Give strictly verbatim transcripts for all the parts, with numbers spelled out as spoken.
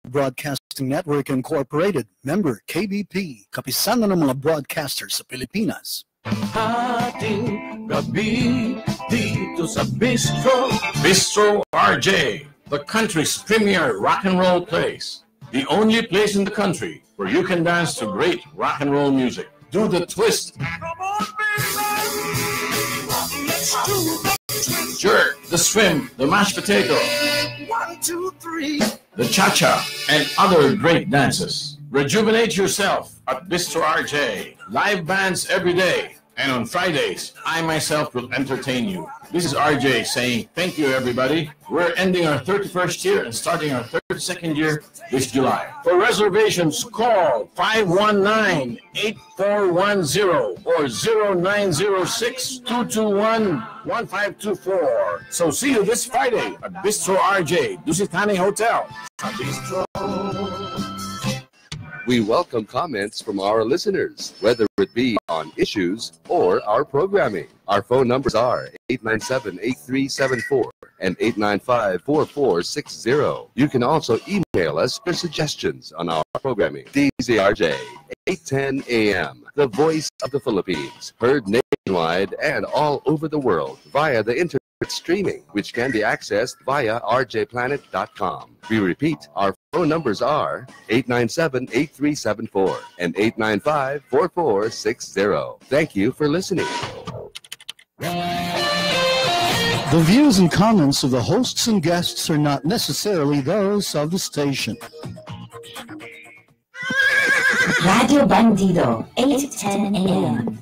Broadcasting Network Incorporated, member K B P, kapisanan ng mga broadcasters sa Pilipinas. Hating gabi dito sa Bistro. Bistro R J, the country's premier rock and roll place. The only place in the country where you can dance to great rock and roll music. Do the twist. Jerk, the swim, the mashed potato. One, two, three. The cha-cha, and other great dances. Rejuvenate yourself at Bistro R J. Live bands every day. And on Fridays, I myself will entertain you. This is R J saying thank you, everybody. We're ending our thirty-first year and starting our thirty-second year this July. For reservations, call five one nine, eight four one zero or zero nine zero six, two two one, one five two four. So see you this Friday at Bistro R J, Dusitani Hotel. Bistro. We welcome comments from our listeners, whether it be on issues or our programming. Our phone numbers are eight nine seven, eight three seven four and eight nine five, four four six zero. You can also email us for suggestions on our programming. D Z R J, eight ten A M, the voice of the Philippines, heard nationwide and all over the world via the internet streaming, which can be accessed via r j planet dot com. We repeat, our phone numbers are eight nine seven, eight three seven four and eight nine five, four four six zero. Thank you for listening. The views and comments of the hosts and guests are not necessarily those of the station. Radio Bandido, eight ten A M.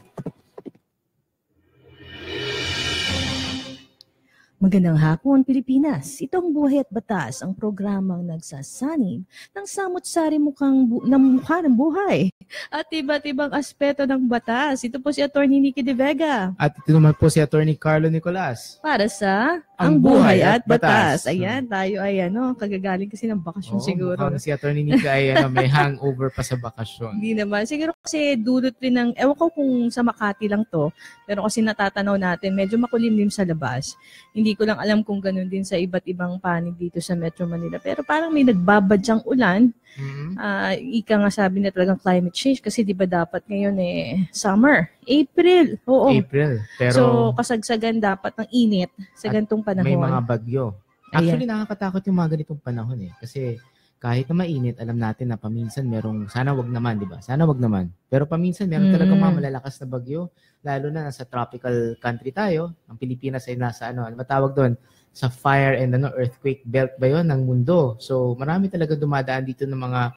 Magandang hapon, Pilipinas. Itong Buhay at Batas, ang programang nagsasanib ng samot-sari mukhang bu- ng mukha ng buhay at iba't ibang aspeto ng batas. Ito po si Attorney Nikki De Vega. At ito naman po si Attorney Carlo Nicolas. Para sa Ang Buhay at Batas. Ayan, tayo ay ano, kagagaling kasi ng bakasyon. Oo, siguro. Oo, si Attorney Nikki ay ano, may hangover pa sa bakasyon. Hindi naman. Siguro kasi dulot rin ng, ewan ko kung sa Makati lang to, pero kasi natatanaw natin, medyo makulimlim sa labas. Hindi ko lang alam kung ganun din sa iba't ibang panig dito sa Metro Manila. Pero parang may nagbabadyang ulan. Mm-hmm. Uh, ika nga sabi na talagang climate change kasi di ba dapat ngayon eh summer, April. Oo. April. Pero so kasagsagan dapat ng init sa ganitong panahon. May mga bagyo. Actually, ayan, nakakatakot yung mga ganitong panahon eh. Kasi kahit na mainit, alam natin na paminsan merong, sana wag naman, di ba? Sana wag naman. Pero paminsan meron mm. talagang mga malalakas na bagyo. Lalo na nasa tropical country tayo. Ang Pilipinas ay nasa ano, ano matawag doon? Sa fire and ano, earthquake belt ba yun ng mundo. So marami talaga dumadaan dito ng mga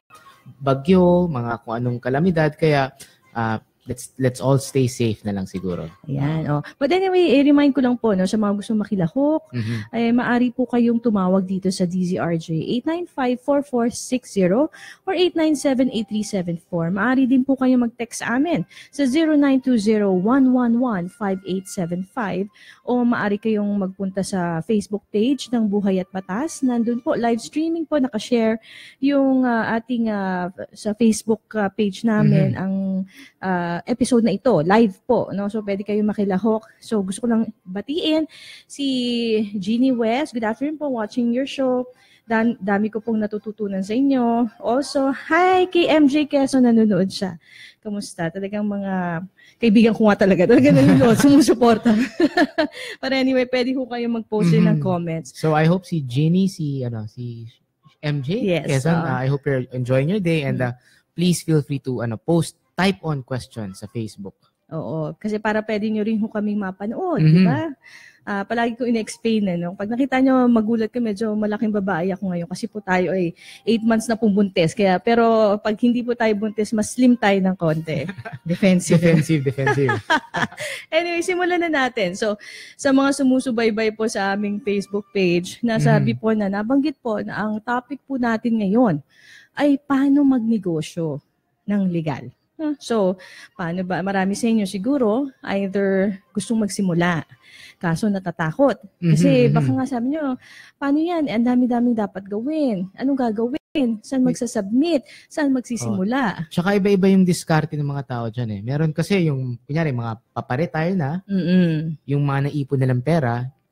bagyo, mga kung anong kalamidad. Kaya uh, let's let's all stay safe na lang siguro. Ayan, oh. But anyway, i-remind ko lang po no, sa mga gusto makilahok, mm-hmm. ay maaari po kayong tumawag dito sa D Z R J eight nine five, four four six zero or eight nine seven, eight three seven four. Maaari din po kayong mag-text sa amin sa zero nine two zero, one one one, five eight seven five o maaari kayong magpunta sa Facebook page ng Buhay at Batas. Nandun po, live streaming po, nakashare yung uh, ating uh, sa Facebook uh, page namin mm-hmm. ang uh, episode na ito, live po, no? So pwede kayong makilahok. So gusto ko lang batiin si Jeannie West. Good afternoon po, watching your show. Dan, dami ko pong natututunan sa inyo. Also, hi kay M J Quezon, nanonood siya. Kamusta? Talagang mga kaibigan ko nga talaga. Talagang nanonood, sumusuporta. But anyway, pwede ko kayong mag-post mm-hmm. ng comments. So I hope si Jeannie, si ano, si M J yes, Quezon, uh, uh, I hope you're enjoying your day and uh, please feel free to ano post type on questions sa Facebook. Oo, kasi para pwede nyo rin ho kaming mapanood, mm-hmm. di ba? Uh, palagi ko in-explain, ano? Pag nakita nyo, magulat ka, medyo malaking babae ako ngayon kasi po tayo ay eight months na pong buntis. Kaya, pero pag hindi po tayo buntis, mas slim tayo ng konti. Defensive. defensive, defensive. Anyway, simulan na natin. So, sa mga sumusubaybay po sa aming Facebook page, nasabi mm-hmm. po na, nabanggit po na ang topic po natin ngayon ay paano magnegosyo ng legal. So, paano ba? Marami sa inyo siguro, either gustong magsimula, kaso natatakot. Kasi mm-hmm. baka nga sabi nyo, paano yan? Ang dami-daming dapat gawin. Anong gagawin? Saan magsasubmit? Saan magsisimula? Oh. Tsaka iba-iba yung diskarte ng mga tao dyan eh. Meron kasi yung, kunyari, mga paparetire na, mm-hmm. yung mga naipon nilang pera,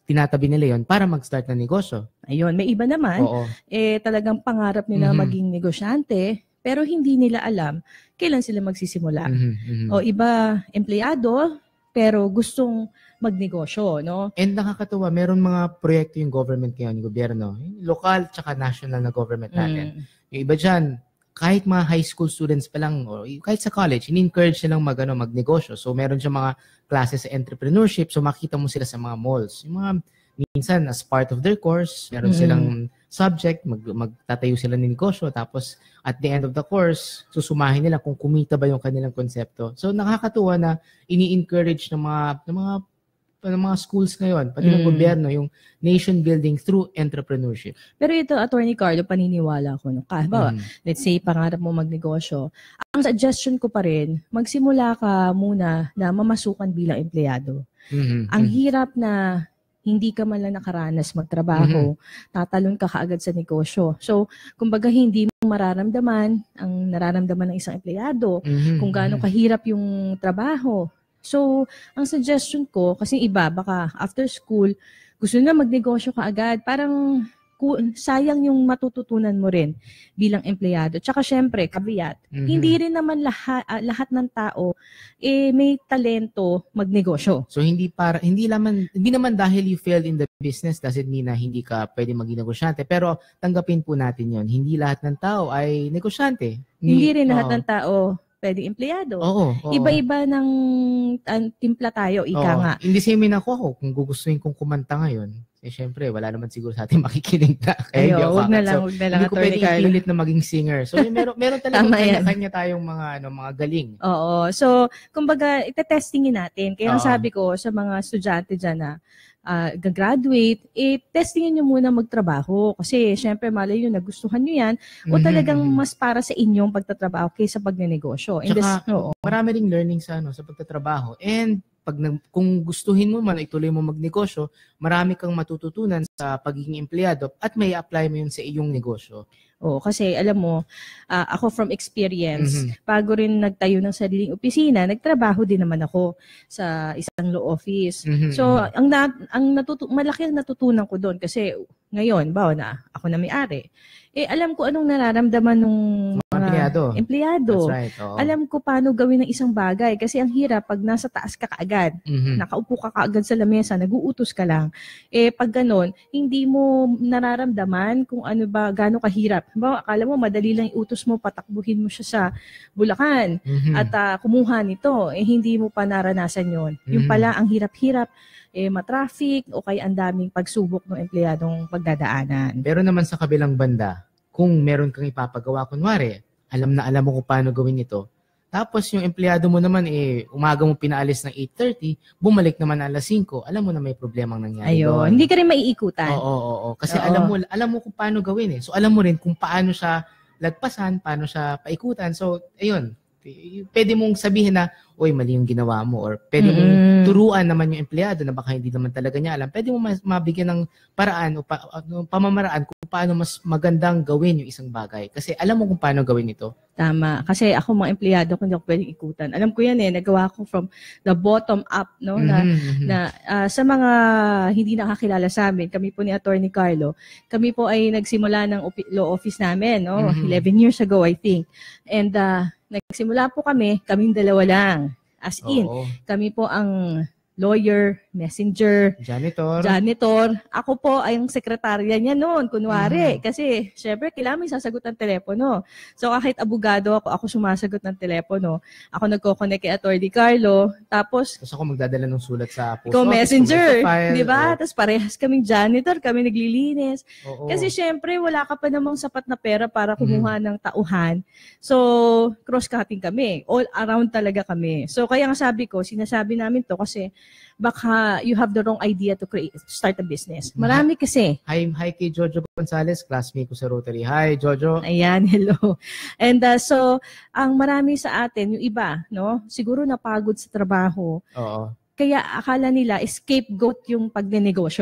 tinatabi nila yon para mag-start ng negosyo. Ayun, may iba naman, Oo. eh talagang pangarap nila Mhm. maging negosyante, pero hindi nila alam kailan sila magsisimula. Mhm, mhm. O iba, empleyado, pero gustong magnegosyo, no? And nakakatuwa, meron mga proyekto yung government ngayon, yung gobyerno, yung lokal tsaka national na government natin. Mm. Yung iba dyan, kahit mga high school students pa lang, o kahit sa college, in-encourage silang mag, ano, magnegosyo. So, meron siya mga classes sa entrepreneurship, so makita mo sila sa mga malls. Yung mga, minsan, as part of their course, meron Mm. silang subject, mag, magtatayo sila ng negosyo, tapos at the end of the course, susumahin nila kung kumita ba yung kanilang konsepto. So, nakakatuwa na ini-encourage ng mga, ng mga ng mga schools ngayon, pati ng Mm. gobyerno, yung nation building through entrepreneurship. Pero ito, Attorney Carlo, paniniwala ko. No? Halimbawa, Mm. let's say, pangarap mo magnegosyo. Ang suggestion ko pa rin, magsimula ka muna na mamasukan bilang empleyado. Mhm. Ang Mhm. hirap na hindi ka man lang nakaranas magtrabaho, tatalon ka kaagad sa negosyo. So, kumbaga hindi mo mararamdaman ang nararamdaman ng isang empleyado, Mhm. kung gaano Mhm. kahirap yung trabaho. So, ang suggestion ko, kasi iba, baka after school, gusto na magnegosyo ka agad, parang ku- sayang yung matututunan mo rin bilang empleyado. Tsaka syempre, caveat, Mhm. hindi rin naman lahat, lahat ng tao eh, may talento magnegosyo. So hindi para hindi naman hindi naman dahil you failed in the business doesn't mean na hindi ka pwede maging negosyante, pero tanggapin po natin 'yon. Hindi lahat ng tao ay negosyante. Hindi rin lahat oo. ng tao pwedeng empleyado. Oo, oo. Iba-iba ng an, timpla tayo, ika Oo. nga. Hindi same ako ako kung gugustuhin kong kumanta ngayon. Eh syempre, wala naman siguro sa atin makikinig na. Kaya hindi Ayo, ako wag na kakanta. lang, So, wag na lang, hindi ko Attorney pwedeng Carlo. ipilit na maging singer. So may meron meron talagang Tama yan. kanya-kanya tayong mga ano, mga galing. Oo. So, kumbaga, itetestingin natin. Kaya ang Oo. sabi ko sa mga estudyante dyan na ah, gagraduate, eh, testingin nyo muna magtrabaho. Kasi, syempre, malay nyo, nagustuhan nyo yan, o Mhm, talagang mhm. mas para sa inyong pagtatrabaho kaysa pagnenegosyo. In this, Tsaka, oo. marami ring learning sa ano sa pagtatrabaho. And pag nag, kung gustuhin mo man ituloy mo magnegosyo, marami kang matututunan sa pagiging empleyado at may apply mo yun sa iyong negosyo. Oo, kasi alam mo, ah, ako from experience, Mhm. bago rin nagtayo ng sariling opisina, nagtrabaho din naman ako sa isang law office. Mhm, So, mhm. ang na, ang natutu- malaki ang natutunan ko doon kasi ngayon, bawa na ako na may-ari. Eh alam ko anong nararamdaman ng Mga empleyado. empleyado. That's right. Oo. Alam ko paano gawin ng isang bagay kasi ang hirap pag nasa taas ka kaagad. Mhm. Nakaupo ka kaagad sa lamesa, naguutos ka lang. Eh pag ganon, hindi mo nararamdaman kung ano ba, gaano kahirap. Ba, akala mo madali lang iutos mo, patakbuhin mo siya sa Bulacan Mhm. at ah, kumuha nito. Eh hindi mo pa naranasan yon. Yung Mhm. pala, ang hirap-hirap, eh matraffic o kaya ang daming pagsubok ng empleyadong pagdadaanan. Pero naman sa kabilang banda, kung meron kang ipapagawa, kunwari, alam na alam mo kung paano gawin ito, tapos yung empleyado mo naman, eh, umaga mo pinaalis ng eight thirty, bumalik naman alas singko, alam mo na may problemang nangyari Ayun, doon. hindi ka rin maiikutan. Oo, oo, oo. Kasi Oo. alam mo alam mo kung paano gawin eh. So alam mo rin kung paano siya lagpasan, paano siya paikutan. So ayun, pwede mong sabihin na, oy, mali yung ginawa mo, or pwede mong Mm. turuan naman yung empleyado na baka hindi naman talaga niya alam. Pwede mo mas- mabigyan ng paraan o pa, ano, pamamaraan kung paano mas magandang gawin yung isang bagay. Kasi alam mo kung paano gawin ito. Tama. Kasi ako mga empleyado ko hindi ako pwedeng ikutan. Alam ko yan eh, nagawa ko from the bottom up, no? Na, Mhm, mhm. na ah, sa mga hindi nakakilala sa amin, kami po ni Attorney Carlo, kami po ay nagsimula ng opi- law office namin, no? Mhm. eleven years ago, I think. And ah, nagsimula po kami, kaming dalawa lang. As in, Oo. kami po ang lawyer, messenger, Janitor. janitor. Ako po ay ang sekretarya niya noon, kunwari. Mhm. Kasi, syempre, kailangan may sasagot ng telepono. So, kahit abogado ako, ako sumasagot ng telepono. Ako nagko-connect kay Attorney Carlo. Tapos, Tapos ako magdadala ng sulat sa post ikaw office, messenger. magpa-file, Di ba? oo. Tapos parehas kaming janitor, kami naglilinis. Oo. Kasi, syempre, wala ka pa namang sapat na pera para Mhm. kumuha ng tauhan. So, cross-cutting kami. All around talaga kami. So, kaya nga sabi ko, sinasabi namin to kasi baka you have the wrong idea to create start a business. Marami kasi. Hi, hi kay Jojo Gonzalez, classmate ko sa Rotary. Hi, Jojo. Ayan, hello. And uh, so, ang marami sa atin, yung iba, no? Siguro napagod sa trabaho. Oo. Kaya akala nila scapegoat yung pagnenegosyo.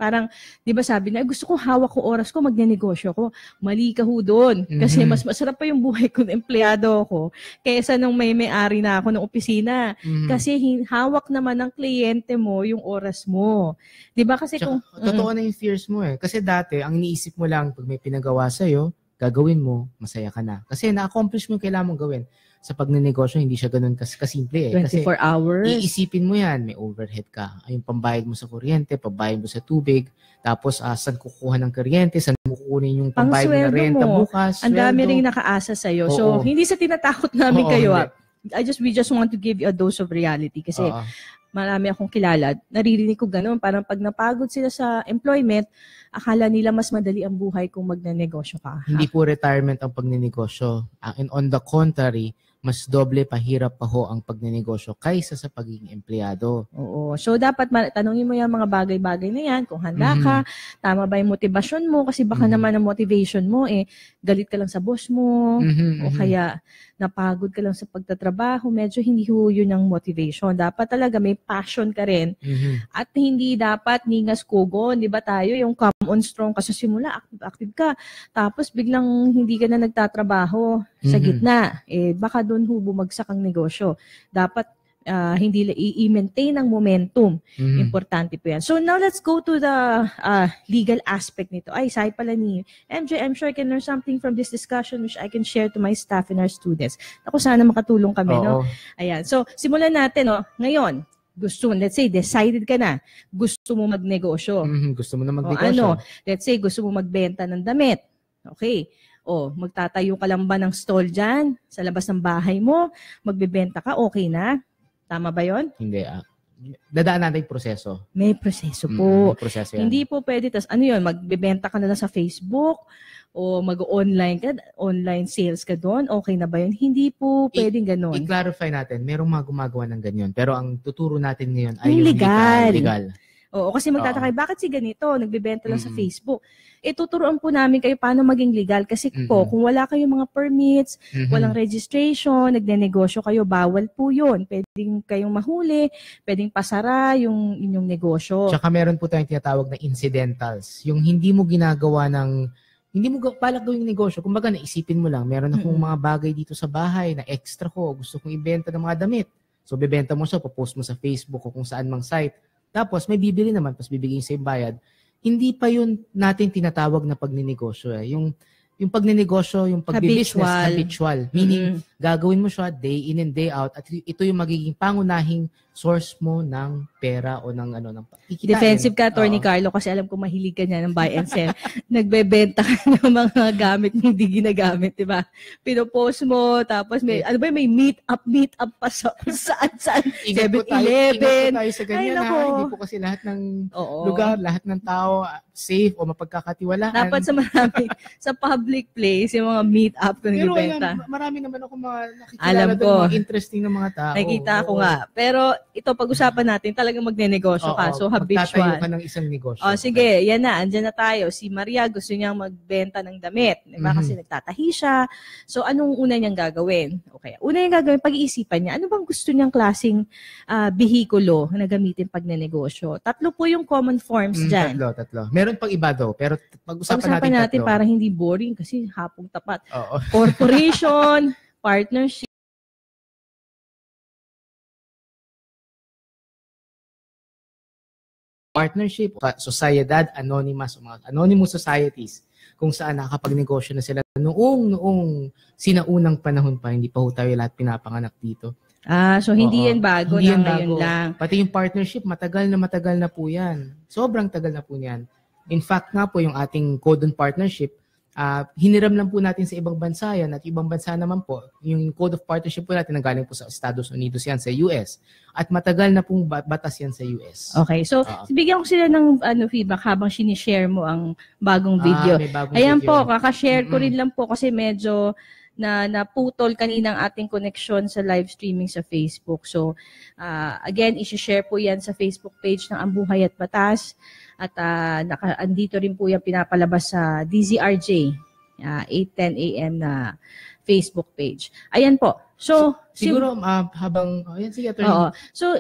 Parang, di ba sabi na, gusto kong hawak ko oras ko, magnenegosyo ko. Mali ka ho doon. Kasi mas masarap pa yung buhay ko ng empleyado ko kaysa nung may may-ari na ako ng opisina. Mm-hmm. Kasi hawak naman ng kliyente mo yung oras mo. Di ba kasi Tsaka, kung... Totoo mm, na yung fears mo eh. Kasi dati, ang iniisip mo lang, pag may pinagawa sa'yo, gagawin mo, masaya ka na. Kasi na-accomplish mo yung kailangan mong gawin. Sa pagnenegosyo, hindi siya ganun kas kasimple eh. twenty-four Kasi hours. Iisipin mo yan, may overhead ka. Yung pambayad mo sa kuryente, pambayad mo sa tubig, tapos uh, saan kukuha ng kuryente, saan mo kukunin yung pambayad mo na renta mo. bukas. Ang dami rin nakaasa sa'yo. Oo. So, hindi sa tinatakot namin Oo, kayo. Ah. I just, we just want to give you a dose of reality. Kasi Oo. marami akong kilala. Naririnig ko ganun. Parang pag napagod sila sa employment, akala nila mas madali ang buhay kung magnenegosyo ka. Hindi po retirement ang pagnenegosyo. And on the contrary, mas doble pahirap pa ho ang pagnenegosyo kaysa sa pagiging empleyado. Oo. So, dapat tanungin mo yung mga bagay-bagay na yan. Kung handa mm-hmm. ka, tama ba yung motivasyon mo? Kasi baka mm-hmm. naman ang motivation mo, eh, galit ka lang sa boss mo, mm-hmm. o kaya napagod ka lang sa pagtatrabaho. Medyo hindi ho yun ang motivation. Dapat talaga may passion ka rin. Mm-hmm. At hindi dapat ningas kugon. Di ba tayo, yung come on strong ka sa simula, active-active ka. Tapos biglang hindi ka na nagtatrabaho mm-hmm. sa gitna. Eh, baka doon ho bumagsak ang negosyo. Dapat uh, hindi i-maintain ang momentum. Mm-hmm. Importante po yan. So now let's go to the uh, legal aspect nito. Ay, sabi pala ni M J, I'm sure I can learn something from this discussion which I can share to my staff and our students. Ako, sana makatulong kami. No? Ayan. So, simulan natin. No? Ngayon, gusto mo, let's say, decided ka na, gusto mo magnegosyo. Mm-hmm. Gusto mo na magnegosyo. O ano, let's say, gusto mo magbenta ng damit. Okay. O, magtatayo ka lang ba ng stall dyan sa labas ng bahay mo? Magbebenta ka, okay na? Tama ba yon? Hindi. Ah. Dadaan natin yung proseso. May proseso po. Mm, may proseso yan. Hindi po pwede. Tas, ano yun, magbebenta ka na lang sa Facebook o mag-online ka, online sales ka doon, okay na ba yun? Hindi po pwedeng ganon. I-clarify natin, merong mga gumagawa ng ganyan. Pero ang tuturo natin ngayon ay yung yung legal. legal. Oo, kasi magtataka, bakit si ganito, nagbebenta lang mm-hmm. sa Facebook. E tuturuan po namin kayo paano maging legal. Kasi mm-hmm. po, kung wala kayong mga permits, mm-hmm. walang registration, nagnenegosyo kayo, bawal po yun. Pwedeng kayong mahuli, pwedeng pasara yung inyong negosyo. Tsaka meron po tayong tinatawag na incidentals. Yung hindi mo ginagawa ng, hindi mo palak gawing negosyo. Kumbaga, naisipin mo lang, meron akong mm-hmm. mga bagay dito sa bahay na extra ko, gusto kong ibenta ng mga damit. So, bebenta mo siya, popost mo sa Facebook o kung saan mang site. Tapos may bibili naman, tapos bibigyan sa bayad. Hindi pa yun natin tinatawag na pagninegosyo. Eh. Yung, yung pagninegosyo, yung pagbibusiness, habitual. habitual. Meaning, mm-hmm. gagawin mo siya day in and day out at ito yung magiging pangunahing source mo ng pera o ng ano ng kikitain. Defensive ka, Attorney uh, Carlo, kasi alam ko mahilig ka niya ng buy and sell. Nagbebenta ka ng mga gamit na hindi ginagamit, di ba? Pinopost mo, tapos may, ano ba, may meet up, meet up pa sa saan, saan, seven eleven. Ingat po tayo sa ganyan, ha? Hindi po kasi lahat ng Oo. lugar, lahat ng tao safe o mapagkakatiwalaan. Dapat sa marami, sa public place, yung mga meet up kung nagbebenta. Pero marami naman ako mga nakikilala alam ko. Mga interesting na mga tao. Nakikita ko nga. Pero ito, pag-usapan natin, talagang magnenegosyo ka. So, habitual. Magtatayo ka ng isang negosyo. O, sige, yan na. Andyan na tayo. Si Maria, gusto niyang magbenta ng damit. Diba? Mm-hmm. Kasi nagtatahi siya. So, anong una niyang gagawin? Okay. Una niyang gagawin, pag-iisipan niya, ano bang gusto niyang klaseng uh, bihikulo na gamitin pag nenegosyo? Tatlo po yung common forms mm, dyan. Tatlo, tatlo. Meron pang iba daw, pero pag-usapan, pag-usapan natin, natin tatlo. para hindi boring kasi hapong tapat. Oo. Corporation, partnership, partnership, sociedad, anonymous, mga anonymous societies, kung saan nakakapagnegosyo na sila noong, noong sinaunang panahon pa, hindi pa ho tayo lahat pinapanganak dito. Ah, so hindi Oo, yan bago hindi na yan ngayon bago. lang. Pati yung partnership, matagal na matagal na po yan. Sobrang tagal na po yan. In fact nga po, yung ating code on partnership, Uh, hiniram lang po natin sa ibang bansa yan at ibang bansa naman po, yung code of partnership po natin nanggaling po sa Estados Unidos yan, sa U S. At matagal na pong batas yan sa U S. Okay, so uh, bigyan ko sila ng ano, feedback habang sinishare mo ang bagong video. Ah, bagong Ayan video. po, kakashare ko rin lang po kasi medyo na naputol kaninang ating connection sa live streaming sa Facebook. So, uh, again, isi-share po yan sa Facebook page ng Ang Buhay at Batas. At uh, naka, andito rin po yung pinapalabas sa D Z R J, uh, eight ten a m na Facebook page. Ayan po. So, siguro uh, habang, oh, yan, sige, attorney. Oo. So,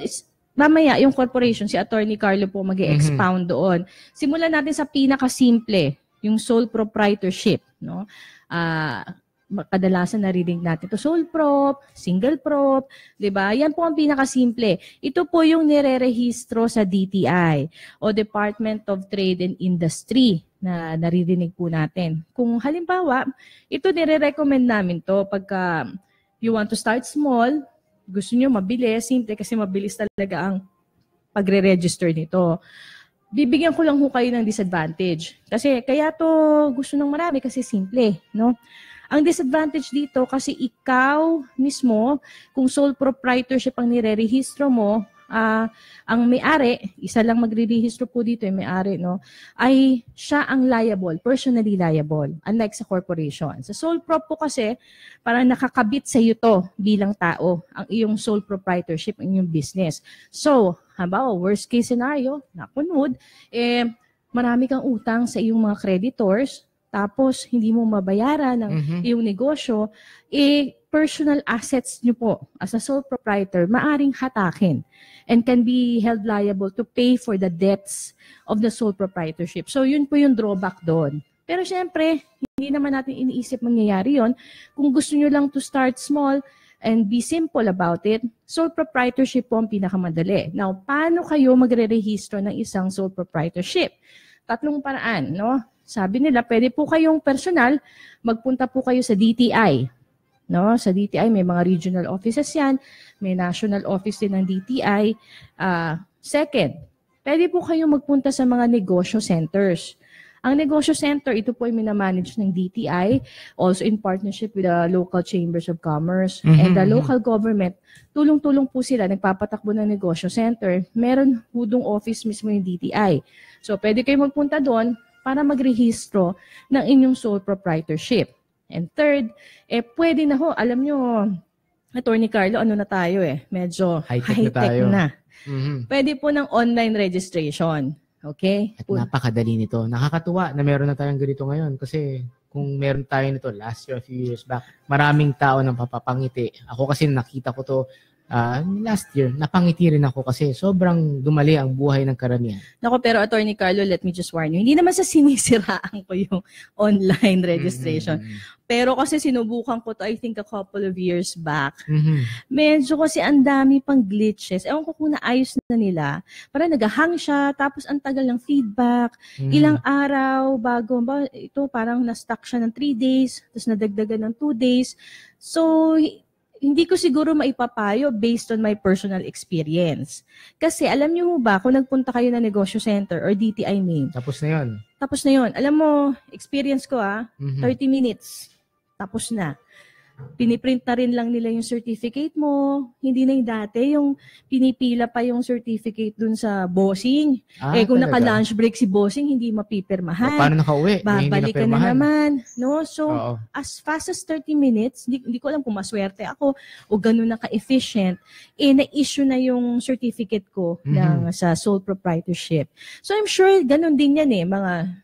mamaya yung corporation, si Attorney Carlo po mag-expound mm-hmm. doon. Simulan natin sa pinakasimple, yung sole proprietorship, no? Ah, uh, kadalasan narinig natin ito, sole prop, single prop, 'di ba? Yan po ang pinakasimple. Ito po yung nirerehistro sa D T I o Department of Trade and Industry na naririnig po natin. Kung halimbawa, ito nire-recommend namin to pagka you want to start small, gusto nyo mabilis, simple kasi mabilis talaga ang pagre-register nito. Bibigyan ko lang ho kayo ng disadvantage. Kasi kaya to gusto ng marami kasi simple, no? Ang disadvantage dito kasi ikaw mismo, kung sole proprietorship ang nire-rehistro mo, uh, ang may-ari, isa lang magre-rehistro po dito yung may-ari, no? Ay siya ang liable, personally liable, unlike sa corporation. Sa sole prop po kasi, parang nakakabit sa iyo to bilang tao, ang iyong sole proprietorship, ang iyong business. So, halimbawa, worst case scenario, nakunod, eh, marami kang utang sa iyong mga creditors, tapos hindi mo mabayaran ng mm-hmm. iyong negosyo, eh, personal assets nyo po as a sole proprietor, maaring hatakin and can be held liable to pay for the debts of the sole proprietorship. So, yun po yung drawback doon. Pero syempre, hindi naman natin iniisip mangyayari yon. Kung gusto nyo lang to start small and be simple about it, sole proprietorship po ang pinakamadali. Now, paano kayo magre-rehistro ng isang sole proprietorship? Tatlong paraan, no? Sabi nila, pwede po kayong personal, magpunta po kayo sa D T I. No, sa D T I may mga regional offices yan, may national office din ng D T I. Uh, second, pwede po kayong magpunta sa mga negosyo centers. Ang negosyo center, ito po ay minamanage ng D T I, also in partnership with the local chambers of commerce mm-hmm. and the local government. Tulong-tulong po sila, nagpapatakbo ng negosyo center. Meron hudong office mismo yung D T I. So, pwede kayo magpunta doon para magrehistro ng inyong sole proprietorship. And third, eh pwede na ho, alam nyo, Attorney Carlo, ano na tayo eh, medyo high-tech, high-tech na. Tayo. na. Mm-hmm. Pwede po ng online registration. Okay? At napakadali nito. Nakakatuwa na meron na tayong ganito ngayon kasi kung meron tayo nito last year, a few years back, maraming tao nang papapangiti. Ako kasi nakita ko to Uh, last year, napangiti rin ako kasi sobrang dumali ang buhay ng karamihan. Nako, pero Attorney Carlo, let me just warn you, hindi naman sa sinisiraan ko yung online registration. Mm-hmm. Pero kasi sinubukan ko to, I think a couple of years back. Mm-hmm. Medyo kasi ang dami pang glitches. Ewan ko kung naayos na nila. Parang nag-hang siya, tapos ang tagal ng feedback. Mm-hmm. Ilang araw bago, ba, ito parang na-stuck siya ng three days, tapos nadagdagan ng two days. So, hindi ko siguro maipapayo based on my personal experience. Kasi alam niyo ba, kung nagpunta kayo na negosyo center or D T I main. Tapos na yun. Tapos na yun. Alam mo, experience ko ah, mm-hmm. thirty minutes. Tapos na. Piniprint na rin lang nila yung certificate mo. Hindi na yung dati, yung pinipila pa yung certificate dun sa bossing. Ah, eh kung naka-lunch break si bossing, hindi mapipirmahan. O, paano nakauwi? Babalik ka na naman. No? So, Oo. as fast as thirty minutes, hindi, hindi ko alam kung maswerte ako o ganun na ka-efficient, eh na-issue na yung certificate ko mm-hmm. ng, sa sole proprietorship. So, I'm sure ganun din yan eh, mga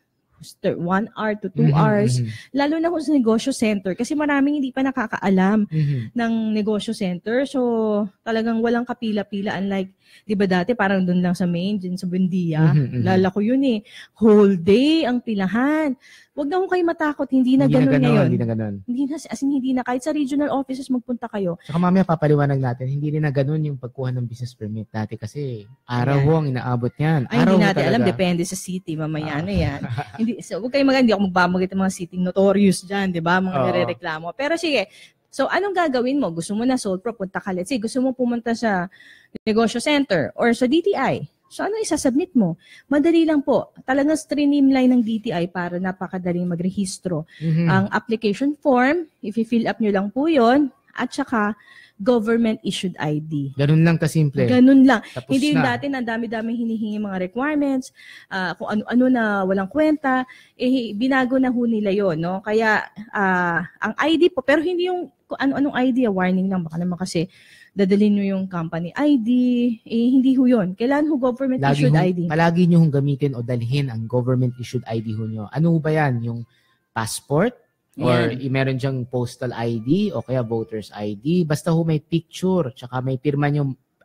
one hour to two mm-hmm, hours, mm-hmm. lalo na kung sa negosyo center kasi maraming hindi pa nakakaalam mm-hmm. ng negosyo center. So, talagang walang kapila-pila unlike, di ba dati parang doon lang sa main, dun sa Buendia. Mm-hmm, Lala ko yun eh. Whole day ang pilahan. Huwag na kung kayo matakot, hindi na hindi ganun na ngayon. Hindi na ganun. Hindi na, as in, hindi na. Kahit sa regional offices magpunta kayo. Saka mamaya papaliwanag natin, hindi rin na ganun yung pagkuha ng business permit dati kasi araw ho ang inaabot yan. Ay, araw hindi natin alam, depende sa city, mamaya ah. na yan. Hindi, so, huwag kayo mag- hindi ako magbamagit ng mga city notorious dyan, di ba? Mga oh. nire-reklamo. Pero sige, so anong gagawin mo? Gusto mo na sole prop, punta ka. Let's say, gusto mo pumunta sa negosyo center or sa D T I. So, ano isasubmit mo? Madali lang po. Talagang streamline ng D T I para napakadaling magrehistro. Mm-hmm. Ang application form, if i-fill up nyo lang po yon at saka government-issued I D. Ganun lang kasimple. Ganun lang. Tapos hindi yung dati na dami-daming hinihingi mga requirements, uh, kung ano-ano na walang kwenta, eh, binago na ho nila yun. No? Kaya, uh, ang I D po, pero hindi yung kung ano-anong I D, warning lang. Baka naman kasi dadalhin nyo yung company I D, eh hindi ho yun. Kailan ho government-issued I D? Palagi nyo hong gamitin o dalhin ang government-issued I D ho nyo. Ano ba yan? Yung passport? Or yeah. meron dyang postal I D o kaya voter's I D. Basta ho may picture, tsaka may pirma nyo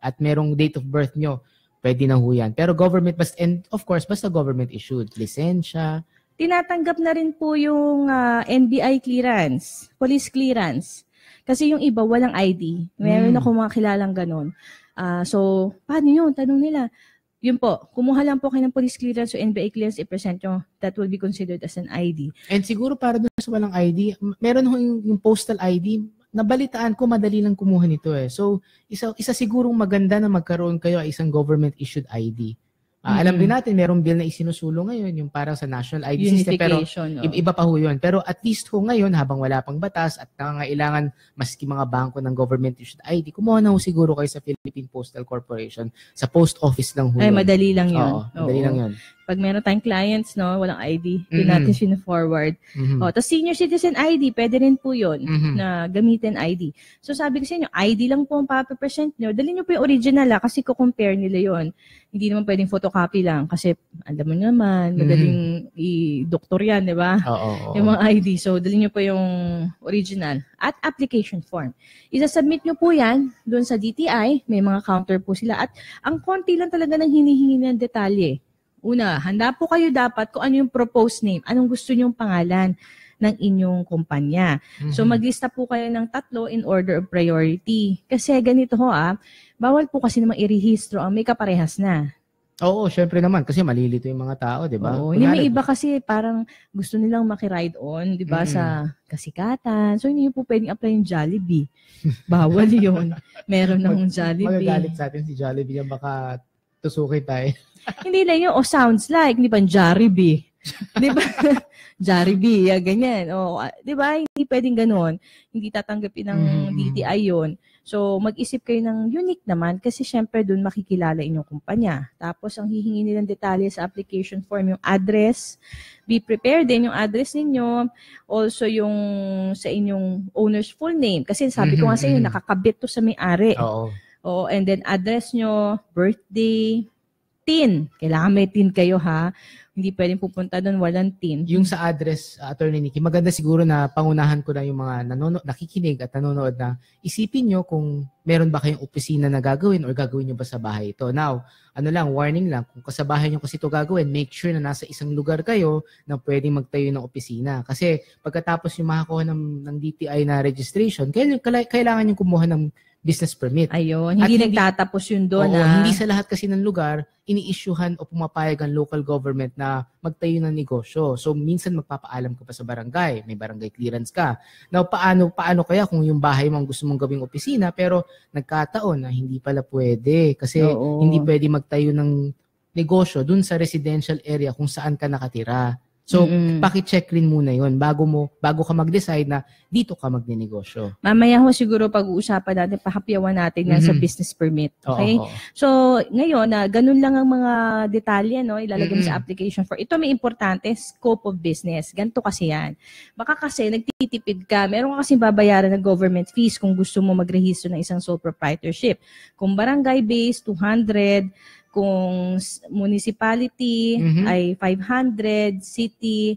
at merong date of birth nyo, pwede na ho yan. Pero government, basta, and of course, basta government issued, lisensya. Tinatanggap na rin po yung uh, N B I clearance, police clearance. Kasi yung iba, walang I D. Meron Mm. ako mga kilalang ganun. Uh, so, paano yun? Tanong nila. Yun po, kumuha lang po kayo ng police clearance o N B I clearance, i-present nyo. That will be considered as an I D. And siguro para doon sa walang I D, meron ho yung, yung postal I D, nabalitaan ko madali lang kumuha nito eh. So, isa, isa sigurong maganda na magkaroon kayo ay isang government-issued I D. Uh, Mm-hmm. Alam din natin, merong bill na isinusulong ngayon, yung parang sa National I D System. Pero no? iba pa ho yun. Pero at least ho ngayon, habang wala pang batas at nangangailangan maski mga bangko ng government-issued I D, kumuha na ho siguro kayo sa Philippine Postal Corporation. Sa post office lang ho Ay, yun. madali lang yun. Oo, madali Oo. lang yun. Pag meron tayong clients, no, walang I D, doon Mhm. natin sino-forward. Mhm. O, tapos senior citizen I D, pwede rin po yun Mhm. na gamitin I D. So sabi ko sa inyo, I D lang po ang papapresent nyo. Dali nyo po yung original ha, kasi ko-compare nila yon. Hindi naman pwedeng photocopy lang kasi alam mo naman, madaling i-doktor yan, di ba? Oo, oo. Yung mga I D. So, dali nyo po yung original. At application form. Isa-submit nyo po yan doon sa D T I. May mga counter po sila. At ang konti lang talaga ng hinihingi ng detalye. Una, handa po kayo dapat kung ano yung proposed name. Anong gusto nyong pangalan ng inyong kumpanya. So, Mhm. maglista po kayo ng tatlo in order of priority. Kasi ganito ho ah, bawal po kasi namang irehistro ang may kaparehas na. Oo, syempre naman kasi malilito yung mga tao, 'di ba? Oo, hindi may Kunwari, iba kasi parang gusto nilang makiride on, 'di ba, Mm-mm. sa kasikatan. So hindi niyo po pwedeng apply yung Jollibee. Bawal 'yon. Meron ng Jollibee. magagalit sa atin si Jollibee yan, baka tusukin tayo. Hindi lang yun, o sounds like, hindi ba Jollibee? 'Di ba? Jollibee, ya ganyan. O, ah, 'di ba? Hindi pwedeng ganoon. Hindi tatanggapin ng Mhm. D T I 'yon. So, mag-isip kayo ng unique naman kasi syempre doon makikilala inyong kumpanya. Tapos, ang hihingi nilang detalye sa application form, yung address. Be prepared din yung address ninyo. Also, yung sa inyong owner's full name. Kasi sabi ko nga sa inyo, Mhm. nakakabit to sa may-ari. Oo. Oo, and then address nyo, birthday, T I N. Kailangan may T I N kayo ha. Hindi pwedeng pupunta doon walang T I N. Yung sa address, uh, Attorney Nikki, maganda siguro na pangunahan ko na yung mga nanono- nakikinig at nanonood na isipin nyo kung meron ba kayong opisina na gagawin or gagawin nyo ba sa bahay ito. Now, ano lang, warning lang, kung sa bahay nyo kasi ito gagawin, make sure na nasa isang lugar kayo na pwedeng magtayo ng opisina. Kasi pagkatapos yung makakuha ng, ng D T I na registration, kailangan, kailangan yung kumuha ng business permit. Ayun, At hindi hindi- nagtatapos yun doon. Oo, ah. hindi sa lahat kasi ng lugar ini-issuehan o pumapayag ang local government na magtayo ng negosyo. So minsan magpapaalam ka pa sa barangay, may barangay clearance ka. Now paano paano kaya kung yung bahay mo ang gusto mong gawing opisina pero nagkataon na hindi pala pwede kasi Oo. hindi pwede magtayo ng negosyo dun sa residential area kung saan ka nakatira. So Mm-mm. paki-check rin muna 'yon bago mo bago ka mag-decide na dito ka magnenegosyo. Mamaya ho siguro pag-uusapan natin, pahapyawan natin yan sa Mhm. business permit. Oo, Okay? oo. So, ngayon, na ganun lang ang mga detalye, no? Ilalagay mo sa Mm-mm. application for. Ito may importante, scope of business. Ganito kasi yan. Baka kasi nagtitipid ka, meron ka kasi babayaran ng government fees kung gusto mo magrehistro ng isang sole proprietorship. Kung barangay-based, two hundred. Kung s- municipality Mhm. ay five hundred, city,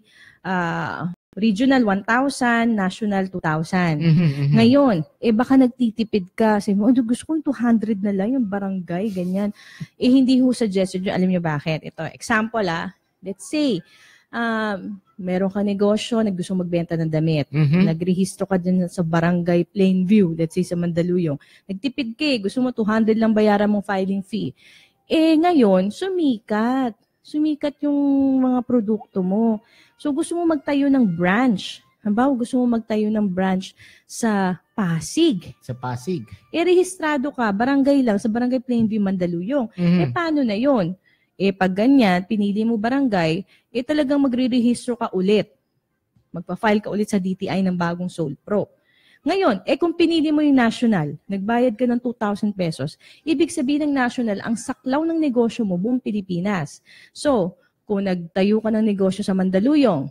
ah, regional one thousand, national two thousand. Mhm, mhm. Ngayon, eh baka nagtitipid ka. Sabi mo, "Ano, gusto kong two hundred na lang yung barangay, ganyan." Eh hindi ho suggested yun. Alam niyo bakit? Ito, example ah. Let's say, um, meron ka negosyo, naggusto magbenta ng damit. Mhm. Nagrehistro ka din sa barangay Plainview, let's say sa Mandaluyong. Nagtipid ka eh, gusto mo two hundred lang bayaran mong filing fee. Eh ngayon, sumikat. Sumikat yung mga produkto mo. So gusto mo magtayo ng branch. Halimbawa, gusto mo magtayo ng branch sa Pasig. Sa Pasig. Eh rehistrado ka, barangay lang, sa barangay Plainview, Mandaluyong. Mhm. Eh paano na yon? Eh pag ganyan, pinili mo barangay, eh talagang magre-rehistro ka ulit. Magpa-file ka ulit sa D T I ng bagong Sole Pro. Ngayon, eh kung pinili mo yung national, nagbayad ka ng two thousand pesos, ibig sabihin ng national, ang saklaw ng negosyo mo, buong Pilipinas. So, kung nagtayo ka ng negosyo sa Mandaluyong,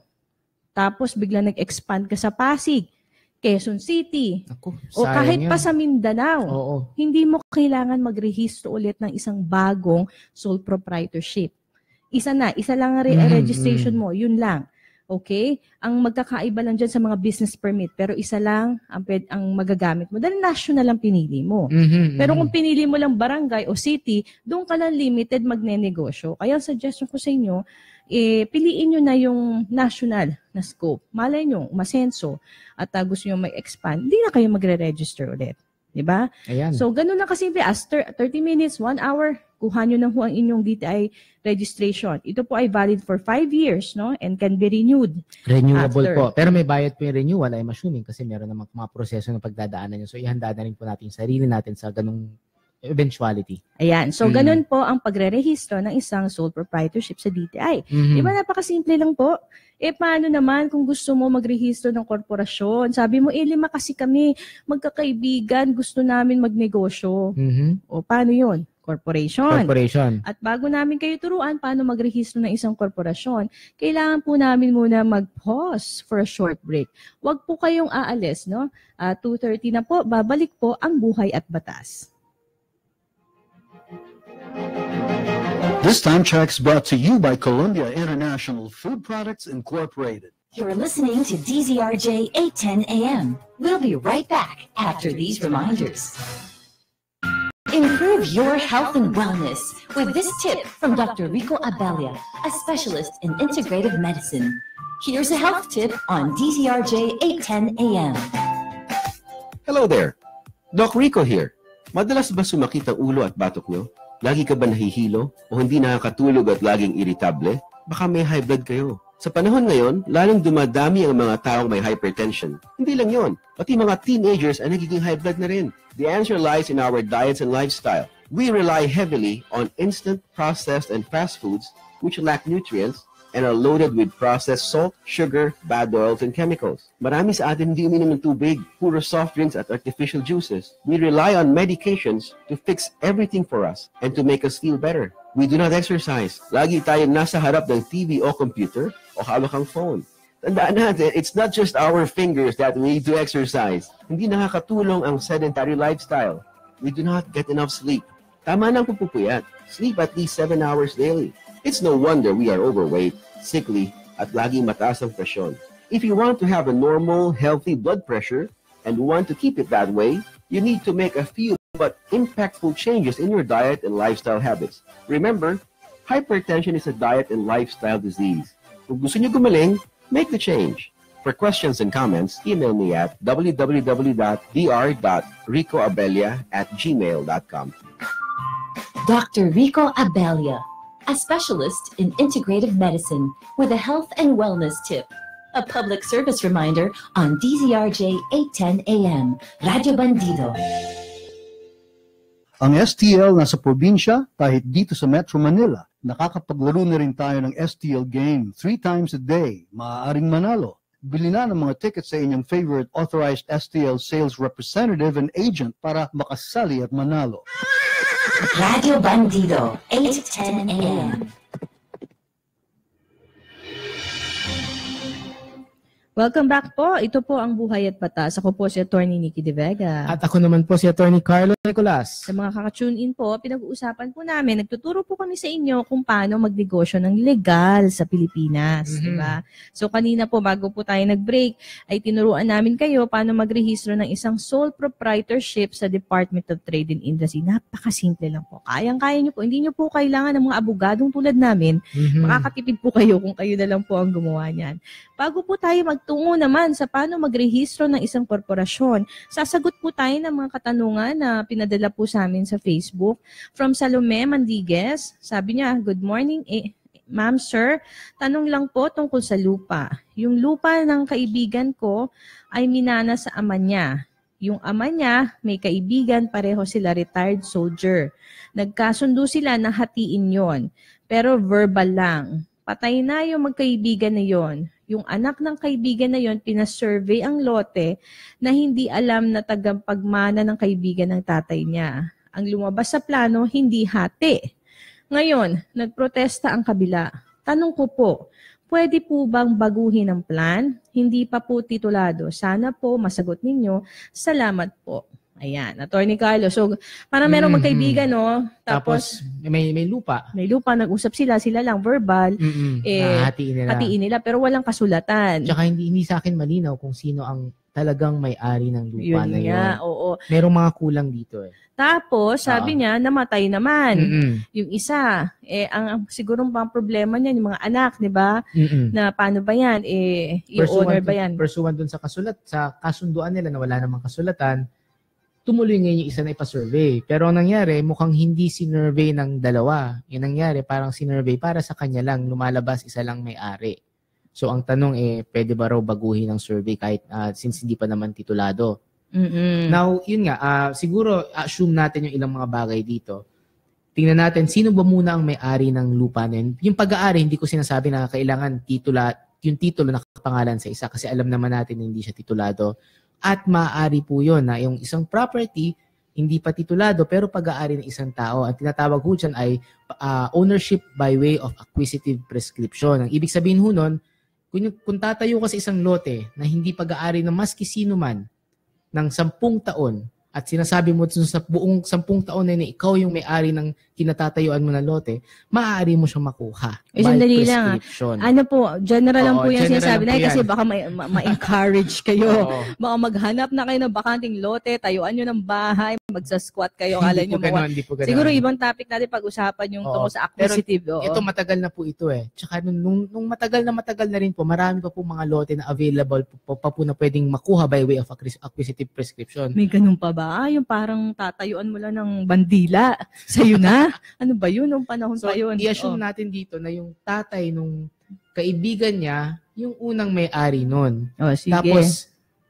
tapos bigla nag-expand ka sa Pasig, Quezon City, Ako, o sayang kahit yan. pa sa Mindanao, Oo. hindi mo kailangan magrehistro ulit ng isang bagong sole proprietorship. Isa na, isa lang ang re- Mhm, registration mhm. mo, yun lang. Okay? Ang magkakaiba lang dyan sa mga business permit, pero isa lang ang, ang magagamit mo. Dahil national ang pinili mo. Mm-hmm, pero mm-hmm. kung pinili mo lang barangay o city, doon ka lang limited magne-negosyo. Kaya ang suggestion ko sa inyo, eh, piliin nyo na yung national na scope. Malay nyo, masenso, at uh, gusto nyo mag-expand, hindi na kayo magre-register ulit. Diba? Ayan. So, ganun lang kasimple. As thirty minutes, one hour, kuha nyo ng ang inyong D T I registration. Ito po ay valid for five years, no? And can be renewed. Renewable after. po. Pero may bayad po yung renewal, I'm assuming, kasi meron namang mga proseso na pagdadaanan nyo. So, ihanda na rin po natin yung sarili natin sa ganung eventuality. Ayan. So, Mm. ganun po ang pagre-rehistro ng isang sole proprietorship sa D T I. Mhm. Diba, napakasimple lang po. Eh, paano naman kung gusto mo magrehistro ng korporasyon? Sabi mo, eh, lima kasi kami, magkakaibigan, gusto namin magnegosyo. Mhm. O, paano yun? Corporation. Corporation. At bago namin kayo turuan paano magrehistro ng isang korporasyon, kailangan po namin muna mag-pause for a short break. Huwag po kayong aalis, no? Uh, two thirty na po, babalik po ang Buhay at Batas. This time check's brought to you by Columbia International Food Products Incorporated. You're listening to D Z R J eight ten A M. We'll be right back after these reminders. Improve your health and wellness with this tip from Doctor Rico Abelia, a specialist in integrative medicine. Here's a health tip on D Z R J eight ten A M. Hello there. Doc Rico here. Madalas ba sumakit ang ulo at batok nyo? Lagi ka ba nahihilo o hindi nakakatulog at laging iritable? Baka may high blood kayo. Sa panahon ngayon, lalong dumadami ang mga taong may hypertension. Hindi lang yon, pati mga teenagers ay nagiging high blood na rin. The answer lies in our diets and lifestyle. We rely heavily on instant, processed, and fast foods which lack nutrients and are loaded with processed salt, sugar, bad oils, and chemicals. Marami sa atin hindi uminom ng tubig, puro soft drinks at artificial juices. We rely on medications to fix everything for us and to make us feel better. We do not exercise. Lagi tayong nasa harap ng T V o computer o hawak ang phone. Tandaan natin, it's not just our fingers that we need to exercise. Hindi nakakatulong ang sedentary lifestyle. We do not get enough sleep. Tama nang pupupuyat. Sleep at least seven hours daily. It's no wonder we are overweight, sickly, at laging mataas ang presyon. If you want to have a normal, healthy blood pressure and want to keep it that way, you need to make a few but impactful changes in your diet and lifestyle habits. Remember, hypertension is a diet and lifestyle disease. Kung gusto niyo gumaling, make the change. For questions and comments, email me at w w w dot d r dot rico abelia at gmail dot com. Doctor Rico Abelia, a specialist in integrative medicine with a health and wellness tip. A public service reminder on D Z R J eight ten A M, Radio Bandido. Ang S T L nasa probinsya, kahit dito sa Metro Manila, nakakapaglaro na rin tayo ng S T L game three times a day. Maaaring manalo. Bili na ng mga tickets sa inyong favorite authorized S T L sales representative and agent para makasali at manalo. Radio Bandido, eight ten A M. Welcome back po. Ito po ang Buhay at Batas. Ako po si Attorney Nikki De Vega. At ako naman po si Attorney Carlo Nicolas. Sa mga kaka-tune in po, pinag-uusapan po namin, nagtuturo po kami sa inyo kung paano magnegosyo ng legal sa Pilipinas. Mm-hmm. Diba? So kanina po, bago po tayo nag-break, ay tinuruan namin kayo paano magrehistro ng isang sole proprietorship sa Department of Trade and Industry. Napakasimple lang po. Kayang-kaya nyo po. Hindi nyo po kailangan ng mga abogadong tulad namin. Mm-hmm. Makakatipid po kayo kung kayo na lang po ang gumawa niyan. Bago po tayo magtungo naman sa paano magrehistro ng isang korporasyon, sasagot po tayo ng mga katanungan na pinadala po sa amin sa Facebook. From Salome Mandiguez, sabi niya, good morning, eh, ma'am, sir. Tanong lang po tungkol sa lupa. Yung lupa ng kaibigan ko ay minana sa ama niya. Yung ama niya, may kaibigan, pareho sila retired soldier. Nagkasundo sila na hatiin yon, pero verbal lang. Patay na yung magkaibigan na yon. Yung anak ng kaibigan na yon, pinasurvey ang lote na hindi alam na tagapagmana ng kaibigan ng tatay niya. Ang lumabas sa plano, hindi hati. Ngayon, nagprotesta ang kabila. Tanong ko po, pwede po bang baguhin ang plan? Hindi pa po titulado. Sana po masagot ninyo. Salamat po. Ayan, Attorney Carlo. So, parang merong Mhm. magkaibigan, no? Tapos, Tapos, may, may lupa. may lupa, nag-usap sila, sila lang, verbal, Mm-mm. eh, Nahahatiin nila. hatiin nila, pero walang kasulatan. Tsaka hindi, hindi sa akin malinaw kung sino ang talagang may-ari ng lupa Yun na nga, yun. oo. Merong mga kulang dito eh. Tapos, sabi Ah. niya, namatay naman. Mm-mm. Yung isa, eh, ang siguro pang problema niyan, yung mga anak, di ba? Mm-mm. Na paano ba yan? Eh, yung owner ba yan? Pursuant dun sa kasulat, sa kasunduan nila na wala namang kasulatan, tumuloy ngayon yung isa na ipa-survey. Pero ang nangyari, mukhang hindi sinurvey ng dalawa. Yung nangyari, parang sinurvey para sa kanya lang, lumalabas isa lang may-ari. So ang tanong eh, pwede ba raw baguhin ang survey kahit uh, since hindi pa naman titulado? Mm-mm. Now, yun nga, uh, siguro assume natin yung ilang mga bagay dito. Tingnan natin, sino ba muna ang may-ari ng lupa na yun? Yung pag-aari, hindi ko sinasabi na kailangan titula, yung titulo na nakapangalan sa isa kasi alam naman natin na hindi siya titulado. At maaari po yun na yung isang property, hindi pa titulado pero pag-aari ng isang tao. Ang tinatawag ho dyan ay uh, ownership by way of acquisitive prescription. Ang ibig sabihin ho nun, kung, kung tatayo ka sa isang lote na hindi pag-aari ng maski sino man ng sampung taon at sinasabi mo sa buong sampung taon na yun, ikaw yung may-ari ng kinatatayuan mo na lote, maaari mo siyang makuha. Eh, sandali lang. Ano po, general lang Oo, po yung general sinasabi lang na po kasi yan. baka ma- ma- ma-encourage kayo. Oo. Baka maghanap na kayo ng bakanting lote, tayuan nyo ng bahay, magsasquat kayo, kala Hindi nyo po mawa- ganun, hindi po ganun. Siguro ibang topic natin pag-usapan yung Oo. tungkol sa acquisitive. Oo. Ito matagal na po ito eh. Tsaka nung, nung, nung matagal na matagal na rin po, marami pa po mga lote na available po, pa po na pwedeng makuha by way of acquisitive prescription. May ganun pa ba? Ah, yung parang tatayuan mo lang ng bandila. Sa'yo na? Ano ba yun? Nung panahon So, pa yun. i-assume Oh. natin dito na yung tatay nung kaibigan niya, yung unang may-ari nun. Oh, sige. Tapos,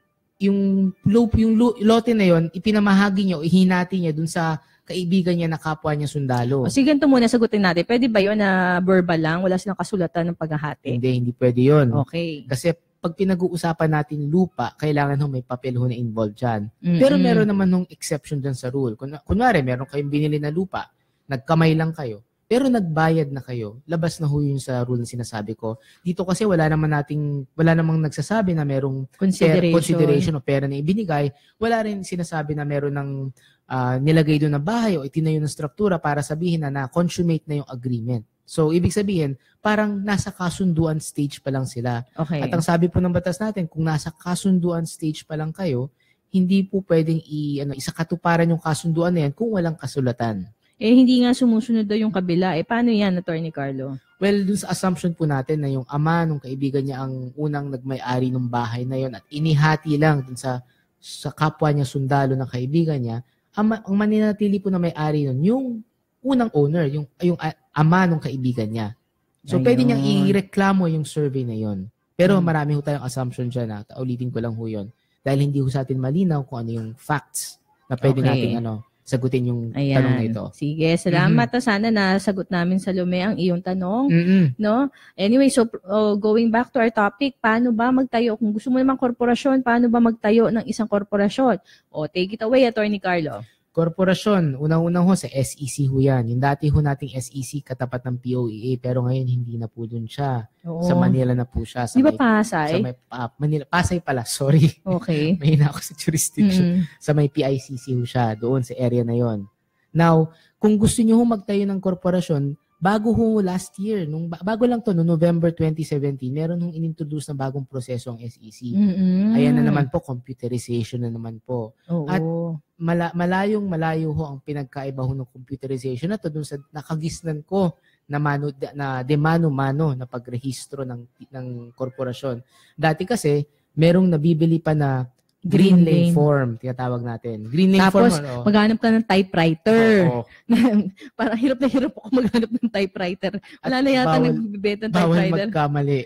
yung, lo, yung lo, lote na yon ipinamahagi niya o ihinati niya dun sa kaibigan niya na kapwa niya sundalo. O, sige, ito muna sagutin natin. Pwede ba yun na verbal lang? Wala silang kasulatan ng paghahati? Hindi, hindi pwede yun. Okay. Kasi pag pinag-uusapan natin lupa, kailangan ho may papel ho na involved dyan. Mm-mm. Pero meron naman nung exception dyan sa rule. Kun- kunwari, meron kayong binili na lupa, nagkamay lang kayo, pero nagbayad na kayo, labas na ho yun sa rule na sinasabi ko. Dito kasi wala naman nating, wala namang nagsasabi na merong Consideration. per- consideration o pera na ibinigay. Wala rin sinasabi na meron ng ah, nilagay doon na bahay o itinayo ng struktura para sabihin na na-consummate na yung agreement. So, ibig sabihin, parang nasa kasunduan stage pa lang sila. Okay. At ang sabi po ng batas natin, kung nasa kasunduan stage pa lang kayo, hindi po pwedeng i, ano, isakatuparan yung kasunduan na yan kung walang kasulatan. Eh, hindi nga sumusunod daw yung kabila. Eh, paano yan, Attorney Carlo? Well, dun sa assumption po natin na yung ama ng kaibigan niya ang unang nagmay-ari ng bahay na yon at inihati lang dun sa, sa kapwa niya sundalo ng kaibigan niya, ang, ang maninatili po na may-ari nun, yung unang owner, yung, yung uh, ama ng kaibigan niya. So, Ayun. pwede niyang ireklamo yung survey na yon. Pero Hmm. marami ho tayong assumption dyan. Ha? Ulitin ko lang ho yun. Dahil hindi ho sa atin malinaw kung ano yung facts na pwede Okay. natin ano, sagutin yung Ayan. tanong na ito. Sige, salamat. Mm-hmm. Sana nasagot namin sa Lume ang iyong tanong. Mm-mm. No? Anyway, so uh, going back to our topic, paano ba magtayo? Kung gusto mo naman korporasyon, paano ba magtayo ng isang korporasyon? O, take it away, Attorney Carlo. Korporasyon, unang-unang ho sa S E C ho yan. Yung dati ho nating S E C katapat ng P O E A pero ngayon hindi na po dun siya. Oo. Sa Manila na po siya. Sa Di ba may- Sa Pasay? may, ah, Manila, Pasay pala, sorry. Okay. May na ako sa jurisdiction. Mm. Sa may P I C C ho siya, doon sa area na yon. Now, kung gusto niyo ho magtayo ng korporasyon, bago ho last year, nung bago lang to, no November twenty seventeen, meron hong inintroduce na bagong proseso ang S E C. Mm-mm. Ayan na naman po, computerization na naman po. Oo. At Mala, malayong malayo ho ang pinagkaiba ho ng computerization na to dun sa nakagisnan ko na mano na de mano-mano na pagrehistro ng ng korporasyon. Dati kasi merong nabibili pa na green, Green lane, lane. form, tinatawag natin. Green lane Tapos, form. ano? maghanap ka ng typewriter. Oo. Parang hirap na hirap ako maghanap ng typewriter. Wala na yata bawal- nagbibenta ng Bawal typewriter. magkamali.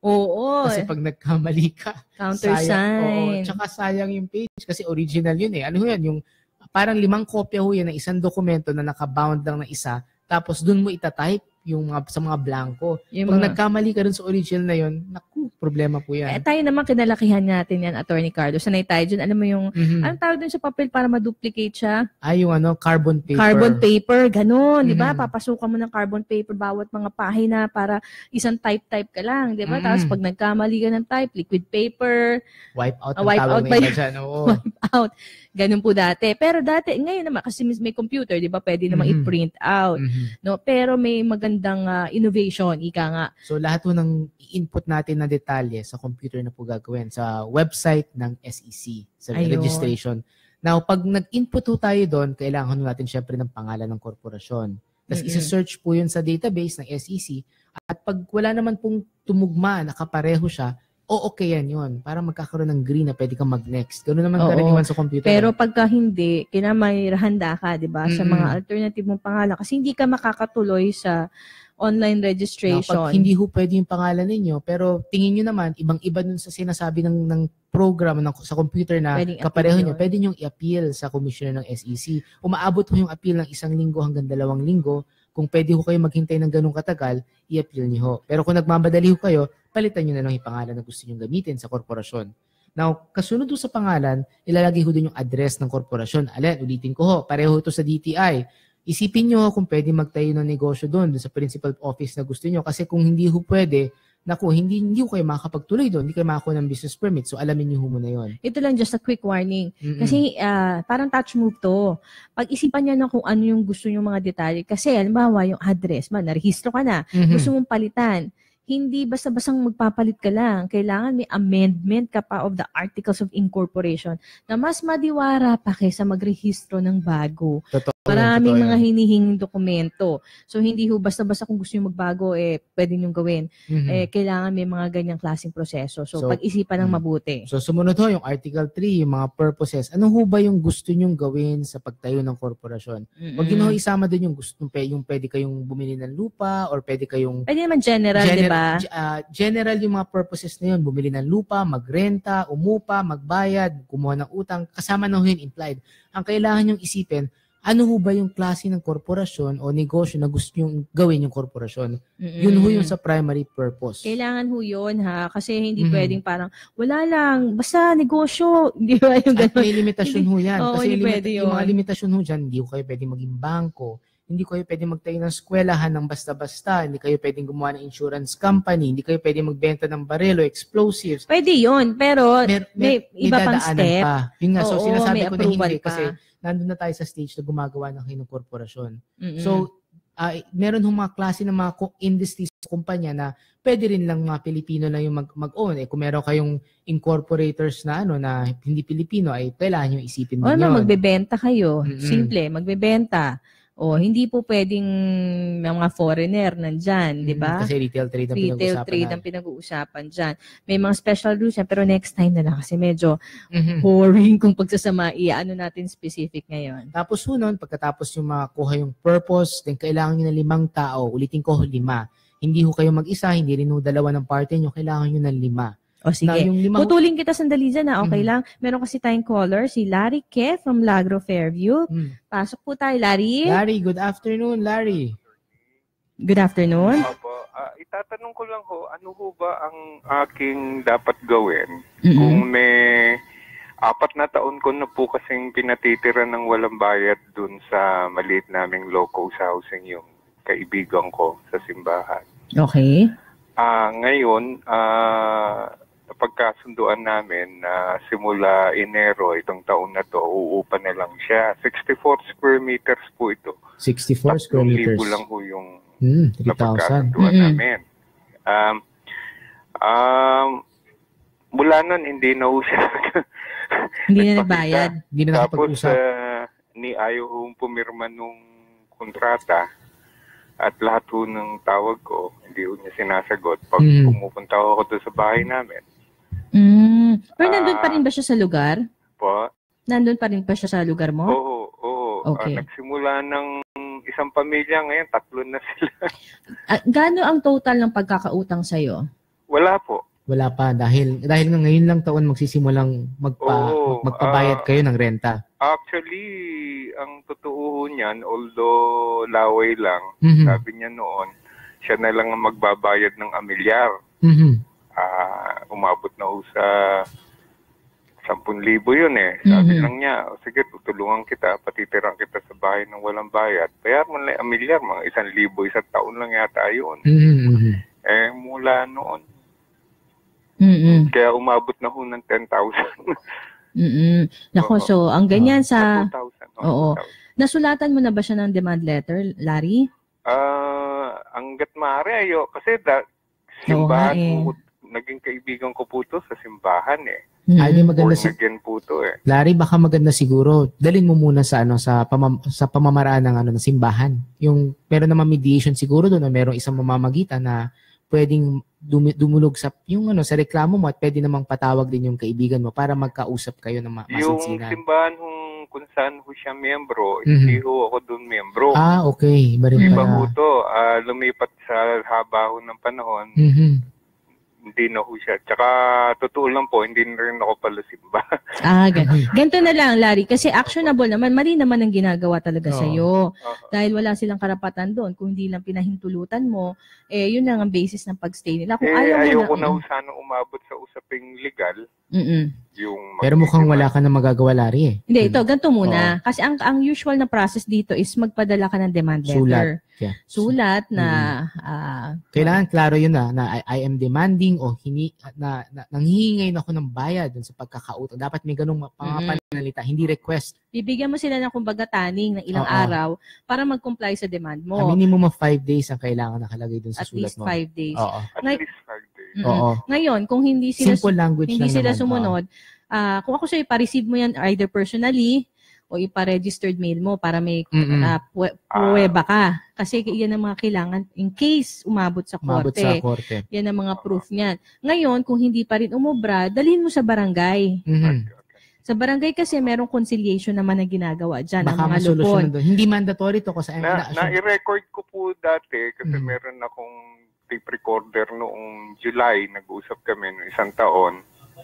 Oo. Kasi pag nagkamali ka, Counter sayang, oo, sign. tsaka sayang yung page kasi original yun eh. Ano ho yan? Yung parang limang kopya ho yan ng isang dokumento na nakabound lang na isa tapos dun mo itatype yung mga, sa mga blanco. Yung Pag mga- nagkamali ka dun sa original na yun, naku, problema po Eh, yan. tayo naman, kinalakihan natin yan, Attorney Carlo. Sanay tayo dyan. Alam mo yung, Mhm. anong tawag dun sa papel para ma-duplicate siya? Ay, yung ano, carbon paper. Carbon paper, ganun, di ba? Mhm. Papasukan mo ng carbon paper bawat mga pahina para isang type-type ka lang, di ba? Mhm. Tapos pag nagkamali ka ng type, liquid paper, Wipe out Ah, ang wipe tawag out na ba iba yun? dyan. Oo. out. Ganun po dati. Pero dati, ngayon naman, kasi may computer, di ba? Pwede namang Mhm. i-print out. Mhm. No? Pero may magandang ah, innovation, ika nga. So lahat po ng input natin na detalye sa computer na po gagawin sa website ng S E C, sa Ayun. registration. Now, pag nag-input po tayo doon, kailangan natin syempre ng pangalan ng korporasyon. Tapos Mm-mm. isa-search po yun sa database ng S E C. At pag wala naman pong tumugma, nakapareho siya, o okay yan yun. Para magkakaroon ng green na pwede kang mag-next. Ganoon naman Oo. karaniwan sa computer. Pero pagka hindi, kinamay handa ka, di ba? Sa Mm-mm. mga alternative mong pangalan. Kasi hindi ka makakatuloy sa online Now, registration. pag hindi ho pwede yung pangalan ninyo, pero tingin nyo naman, ibang-iba dun sa sinasabi ng, ng program ng, sa computer na Pwedeng kapareho appeal nyo, yun. pwede nyo i-appeal sa commissioner ng S E C. Umaabot ho yung appeal ng isang linggo hanggang dalawang linggo. Kung pwede ho kayo maghintay ng ganung katagal, i-appeal nyo ho. Pero kung nagmamadali ho kayo, palitan nyo na lang yung pangalan na gusto nyo gamitin sa korporasyon. Now, kasunod ho sa pangalan, ilalagay ho din yung address ng korporasyon. Alin, ulitin ko ho, pareho ito sa D T I. Isipin nyo kung pwede magtayo ng negosyo doon, doon sa principal office na gusto nyo. Kasi kung hindi ho pwede, naku, hindi, hindi ho kayo makakapagtuloy doon, hindi kayo makakuha ng business permit. So, alamin nyo ho muna yun. Ito lang just a quick warning. Mm-mm. Kasi ah, parang touch move to. Pag-isipan niya na kung ano yung gusto yung mga detalye. Kasi halimbawa yung address, man, narehistro ka na, Mhm. gusto mong palitan. Hindi basta-basang magpapalit ka lang. Kailangan may amendment ka pa of the Articles of Incorporation na mas madiwara pa kaysa magrehistro ng bago. Totoo. Maraming totoo mga yan. hinihinging dokumento. So, hindi ho basta-basta kung gusto nyo magbago, eh, pwede nyo gawin. Mhm. Eh, kailangan may mga ganyang klaseng proseso. So, So, pag-isipan ng mm. mabuti. So, sumunod ho yung Article three, yung mga purposes. Ano ho ba yung gusto nyong gawin sa pagtayo ng korporasyon? Huwag yun ho isama doon yung gusto, yung pwede kayong bumili ng lupa or pwede kayong Pwede naman general, di Gener- ba? g- ah, general yung mga purposes na yun. Bumili ng lupa, magrenta, umupa, magbayad, kumuha ng utang. Kasama na ho yun implied. Ang kailangan nyong isipin, ano ho ba yung klase ng korporasyon o negosyo na gusto nyong gawin yung korporasyon? Yun ho yung sa primary purpose. Kailangan ho yun, ha? Kasi hindi Mhm. pwedeng parang, wala lang, basta negosyo. Di ba yung At gano'n? may limitasyon ho yan. Oo, Kasi hindi yung, limita- pwede yung mga yun. limitasyon ho dyan, hindi ho kayo pwede maging bangko. Hindi kayo pwede magtayo ng eskwelahan ng basta-basta. Hindi kayo pwedeng gumawa ng insurance company. Hindi kayo pwede magbenta ng barelo, explosives. Pwede yun, pero Mer- may mer- iba pang dadaanan step. pa. Yun nga, so Oo, sinasabi may ko na approval hindi pa. kasi nandun na tayo sa stage na gumagawa ng kayo ng korporasyon. Mm-mm. So, ah, meron hong mga klase ng mga co- industries sa kumpanya na pwede rin lang mga Pilipino na yung mag- mag-own. Eh, kung meron kayong incorporators na ano na hindi Pilipino, ay kailangan yung isipin o din naman, yun. magbebenta kayo. Mm-mm. Simple, magbebenta. O, hindi po pwedeng mga foreigner nandyan, di ba? Mm, Kasi retail trade ang Retail pinag-usapan trade natin. ang pinag-uusapan dyan. May mga special rules yan, pero next time na lang kasi medyo Mhm. boring kung pagsasama. Ano natin specific ngayon. Tapos ho nun, pagkatapos yung makuha yung purpose, then kailangan nyo ng limang tao. Ulitin ko, lima. Hindi ho kayo mag-isa, hindi rin ho dalawa ng party nyo. Kailangan nyo ng lima. O sige. Na yung lima ho- Putulin kita sandali dyan, ha? Okay Mhm. lang. Meron kasi tayong caller, si Larry Ke from Lagro Fairview. Mm. Pasok po tayo, Larry. Larry, good afternoon, Larry. Good afternoon. Opo. Ah, itatanong ko lang ho, ano ho ba ang aking dapat gawin Mm-mm. kung may apat na taon ko na po kasing pinatitira ng walang bayad dun sa maliit naming low-cost housing yung kaibigan ko sa simbahan. Okay. Ah, ngayon, ah, pagkasunduan namin na simula Enero itong taon na to, uupa na lang siya. sixty-four square meters po ito. sixty-four square tatlong meters. libo lang ho yung Hmm, na three thousand. pagkasunduan Mm-mm. namin. Um, um, mula nun, hindi na ho siya. Hindi na Nagpakita. nagbayad. Hindi na Tapos, nakapag-usap. uh, ni ayaw hong pumirma nung kontrata at lahat ho ng tawag ko, hindi ho niya sinasagot. Pag Mm. pumupunta ho ako doon sa bahay namin, Mm. Pero nandun pa Ah. rin ba siya sa lugar? po, Nandun pa rin pa siya sa lugar mo? oo, oo. Okay. Ah, nagsimula ng isang pamilya ngayon, tatlo na sila. Ah, gaano ang total ng pagkakautang sa'yo? Wala po. Wala pa dahil dahil nga ngayon lang taon magsisimulang magpa Oo, mag- magpabayad ah, kayo ng renta. Actually, ang totoo ho niyan, although laway lang, Mhm. sabi niya noon, siya na lang ang magbabayad ng amilyar. Mm-hmm. Uh, umabot na ho sa sampung libo yun eh. Sabi Mhm. lang niya, "O, sige, tutulungan kita, patitirang kita sa bahay ng walang bayad. Bayar mo lang amilyar, mga isang libo, isang taon lang yata yun." Mm-hmm. Eh, mula noon, Mm-mm. kaya umabot na ho ng ten thousand. Mm-mm. Nako, so ang ganyan sa... two thousand. Oo. Nasulatan mo na ba siya ng demand letter, Larry? Ah, hanggat maaari ayo kasi da, Oo nga simbahan eh. po, naging kaibigan ko po to sa simbahan eh. Ay, di Mm-mm. maganda Born si again po to eh. Larry, baka maganda siguro. Dalin mo muna sa ano sa pamam, sa pamamaraan ng ano ng simbahan. Yung meron naman mediation siguro doon, o merong isang mamamagitan na pwedeng dumi, dumulog sa yung ano sa reklamo mo at pwede namang patawag din yung kaibigan mo para magkausap kayo ng ma- Yung masinsinan. simbahan kung, kung saan ho siya miyembro, Mhm. hindi ho ako doon miyembro. Ah, okay. Iba rin Iba ho pala. to. Ah, lumipat sa haba ho ng panahon, Mhm. hindi na ho siya. Tsaka, totoo lang po, hindi na rin ako pala simba. Ah, gan- ganito na lang, Larry, kasi actionable naman, mali naman ang ginagawa talaga Oo. sa iyo. Oo. Dahil wala silang karapatan doon. Kung hindi lang pinahintulutan mo, eh yun lang ang basis ng pagstay nila. Kung eh, ayaw mo ayoko na, na ho sana umabot sa usaping legal. Mm-mm. Yung Pero mukhang wala ka na magagawa, Larry eh. Hindi, ito, ganito muna. Kasi ang ang usual na process dito is magpadala ka ng demand letter. Sulat. Yeah. Sulat na ah, Kailangan klaro yun na, na I, I am demanding o hini, na, na nanghihingi ako ng bayad dun sa pagkakautang. Dapat may ganung mga Mm. pananalita, hindi request. bibigyan mo sila ng kumbaga taning ng ilang Oo. araw para mag-comply sa demand mo. A minimum of five days ang kailangan nakalagay dun sa At sulat least mo. five days. Oo. At Ngay- least five days. Mm-mm. Oo. Ngayon, kung hindi sila Simple language hindi lang sila naman. sumunod, ah, kung ako sa'yo, ipa-receive mo yan either personally o ipa-registered mail mo para may Mm-mm. uh, pruweba ka. Kasi yan ang mga kailangan in case umabot sa Umabot korte. sa korte. Yan ang mga proof niyan. Ngayon, kung hindi pa rin umubra, dalhin mo sa barangay. Mhm. Sa barangay kasi merong conciliation naman na ginagawa dyan ng Baka mga lupon. masolusyonan doon. Hindi mandatory to kasi Na, na, na-record ko po dati kasi Mm. meron akong tape recorder noong July, nag-usap kami noong isang taon.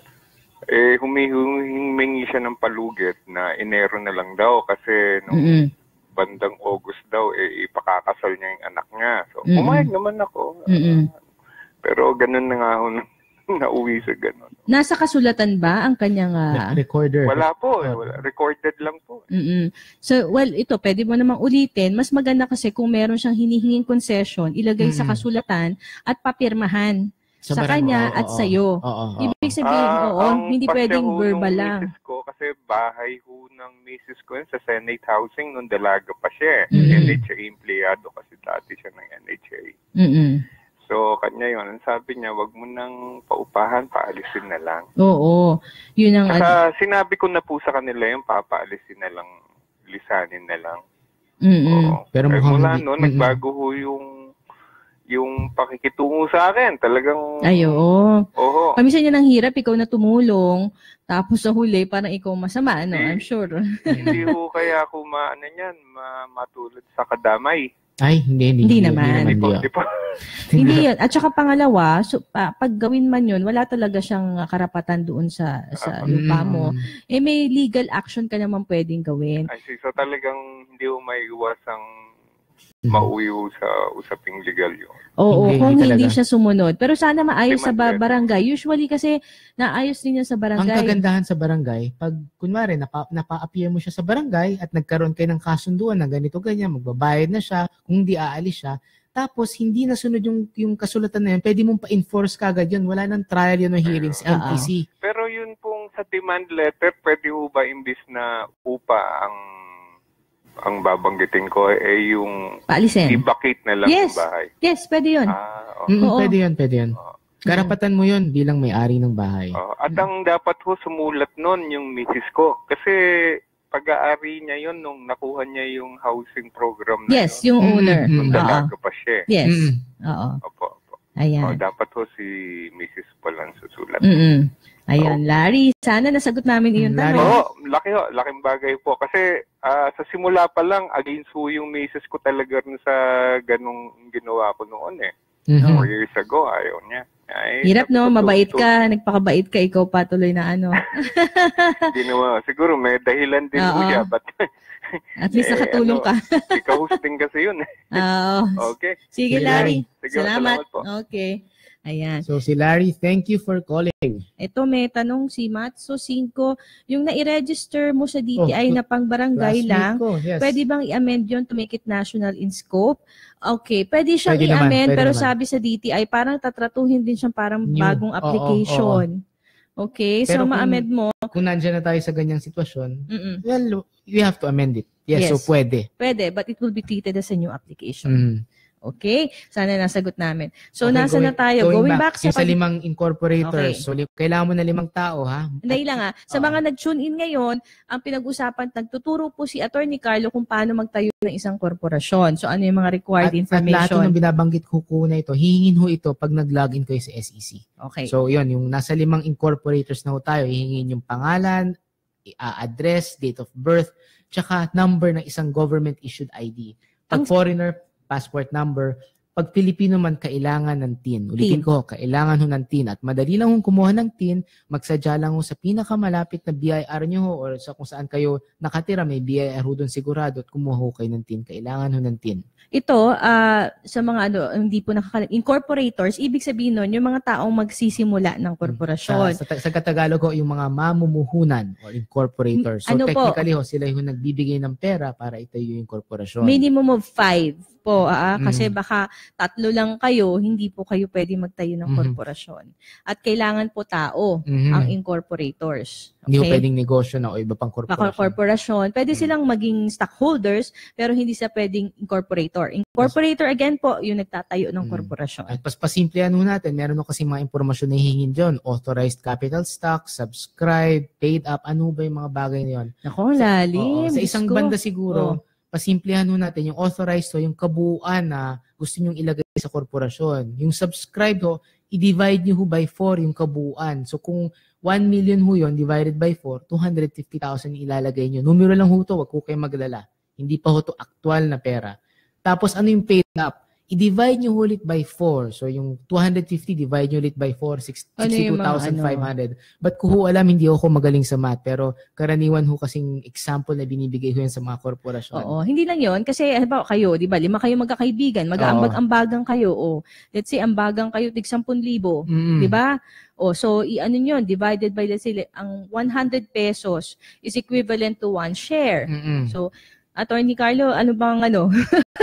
Eh, humihingi siya ng palugit na Enero na lang daw kasi nung Mm-mm. bandang August daw, eh, ipakakasal niya yung anak niya. So, Mm-mm. pumayag naman ako. Mm-mm. Pero ganun na nga ako nung nauwi sa ganun. Nasa kasulatan ba ang kanyang... ah, recorder. Wala po, eh, wala. Recorded lang po. Mm-mm. So, well, ito, pwede mo namang ulitin. Mas maganda kasi kung meron siyang hinihinging concession, ilagay sa Mm-mm. kasulatan at papirmahan sa, barangay. kanya Oo, at oo. sa'yo. Oo, oo. Ibig sabihin, Ah, oo, ang hindi pasya pwedeng ho verbal nung lang. misis ko, kasi bahay ho ng misis ko yun sa Senate Housing nung dalaga pa siya. Mm. N H A empleyado kasi dati siya ng N H A. Mm-mm. So, kanya yun. Ang sabi niya, wag mo nang paupahan, paalisin na lang. Oo. Yun ang... Saka sinabi ko na po sa kanila yung papaalisin na lang, lisanin na lang. Mm-mm. Oo. Pero Eh, mukhang mula hindi- noon, mm-mm. nagbago ho yung yung pakikitungo sa akin. Talagang, Ay, oo. oho. Kami sa niya ng hirap, ikaw na tumulong, tapos sa huli, parang ikaw masama, ano? Hindi. I'm sure. Hindi ho kaya ako maano niyan, ma matulad sa kadamay. Ay, hindi, hindi. Hindi naman. Hindi po, ah. hindi po. Hindi yun. At saka pangalawa, so, pa, pag gawin man yun, wala talaga siyang karapatan doon sa sa Ah, lupa Mm. mo. Eh, may legal action ka naman pwedeng gawin. I see. So talagang hindi ho may iwasang Mm. mauwi ho sa usaping legal yun. Oo, Hindi, kung hindi hindi talaga. siya sumunod. Pero sana maayos sa ba- Demand barangay. Usually kasi naayos din yan sa Ang barangay. kagandahan sa barangay, pag kunwari napa, napa-appear mo siya sa barangay at nagkaroon kayo ng kasunduan na ganito ganyan, magbabayad na siya, kung hindi aalis siya, tapos hindi nasunod yung yung kasulatan na yun, pwede mong pa-enforce kagad yun. Wala nang trial yun o hearing sa N T C. Pero yun pong sa demand letter, pwede ho ba imbis na upa ang ang babanggitin ko eh yung Paalisin. i-vacate na lang Yes. yung bahay. Yes, pwede yun. Ah, oh. Mm, Oo. pwede yun, pwede yun. Karapatan mo yun bilang may-ari ng bahay. Oh, at ang dapat ho sumulat nun yung misis ko. Kasi pag-aari niya yun nung nakuha niya yung housing program na Yes, yun. yung Mm, owner. mm, Nung Oo. dalaga pa siya. Yes. Mm. Oo. Opo, opo. Oh, Ayan. dapat ho si missus palang susulat. Mm-mm. Ayan, Larry, sana nasagot namin iyong Mm, Larry. tanong. Oo, laki ho, laking bagay po. Kasi ah, sa simula pa lang, against ho yung misis ko talaga rin sa ganong ginawa ko noon eh. Mhm. Four years ago, ayaw niya. Ay, Hirap sabi no, ko, mabait "Tu- ka, nagpakabait ka, ikaw patuloy na ano. tu- Ginawa. Siguro may dahilan din ho Oo. siya. But At least Eh, nakatulong ano, ka. Ika-hosting kasi yun. Oo. Okay. Sige, Sige, Larry. Sige, Salamat. salamat po. Okay. Ayan. So si Larry, thank you for calling. Ito may tanong si Matso cinco. Yung na-register mo sa D T I Oh, na pang barangay Classmate lang, ko, yes. pwede bang i-amend yun to make it national in scope? Okay, pwede siyang Pwede naman, i-amend pwede pero naman. sabi sa D T I parang tatratuhin din siyang parang New. bagong Oo, application. Okay, so Pero kung- ma-amend mo. Kung nandiyan na tayo sa ganyang sitwasyon, Mm-mm. well, we have to amend it. Yes, Yes. so pwede. Pwede, but it will be treated as a new application. Mm. Okay? Sana nasagot namin. So, Okay, nasa na tayo? Going, back, sa, yung sa pag- limang incorporators. Okay. So, li- kailangan mo na limang tao, ha? Dahil lang ah, sa Oo. mga nag-tune in ngayon, ang pinag-usapan, nagtuturo po si Attorney Carlo kung paano magtayo ng isang korporasyon. So, ano yung mga required At, at lahat information? ng binabanggit ko ko na ito, hihingin ho ito pag nag-login kayo sa S E C. Okay. So, yun, yung nasa limang incorporators na ho tayo, hihingin yung pangalan, i- uh, address, date of birth, tsaka number ng isang government-issued I D. Pag Ang- foreigner, passport number. Pag Pilipino man, kailangan ng T I N. Ulitin T I N. ko, kailangan ho ng T I N. At madali lang hong kumuha ng T I N, magsadya lang ho sa pinakamalapit na B I R nyo ho or sa kung saan kayo nakatira, may B I R ho doon sigurado at kumuha ho kayo ng T I N. Kailangan ho ng T I N. Ito, ah, sa mga ano, hindi po nakakal incorporators, ibig sabihin nun, yung mga taong magsisimula ng korporasyon. Sa, sa, sa Katagalog ho, yung mga mamumuhunan or incorporators. So Ano po? technically ho, sila yung nagbibigay ng pera para itayo yung korporasyon. Minimum of five po, ah, kasi Mm. baka tatlo lang kayo, hindi po kayo pwede magtayo ng Mhm. korporasyon. At kailangan po tao Mhm. ang incorporators. Hindi ho Okay? pwedeng negosyo na o iba pang Baka korporasyon. corporation. Pwede Mm. silang maging stockholders, pero hindi sa pwedeng incorporator. Incorporator, again po, yung nagtatayo ng Mm. korporasyon. At pas pasimplihan ho natin, meron ho kasi mga impormasyon na hihingin dyan. Authorized capital stock, subscribe, paid up, ano ba yung mga bagay na yun? Nako, lalim. Oo, sa isang Diyos ko. banda siguro, pasimplihan ho natin yung authorized ho, yung kabuuan na gusto nyong ilagay sa korporasyon. Yung subscribe ho, i-divide nyo ho by four yung kabuuan. So kung one million ho yun, divided by four, two hundred fifty thousand yung ilalagay nyo. Numero lang ho to, wag ho kayo maglala. Hindi pa ho to aktual na pera. Tapos ano yung paid up? I-divide nyo ulit by four. So yung two hundred fifty, divide nyo ulit by four, Ano yung sixty-two mga thousand five hundred. ano? But kung ho alam, hindi ako magaling sa math. Pero karaniwan ho kasing example na binibigay ko yan sa mga korporasyon. Oo, hindi lang yon kasi halimbawa kayo, 'di ba? Lima kayo magkakaibigan, mag-aambag-ambagan kayo. Oh. Let's say ambagan kayo tig ten thousand, Mm-mm. 'di ba? Oh, so i-ano yun, divided by, let's say ang one hundred pesos is equivalent to one share. Mm-mm. So Attorney Carlo, ano bang ano?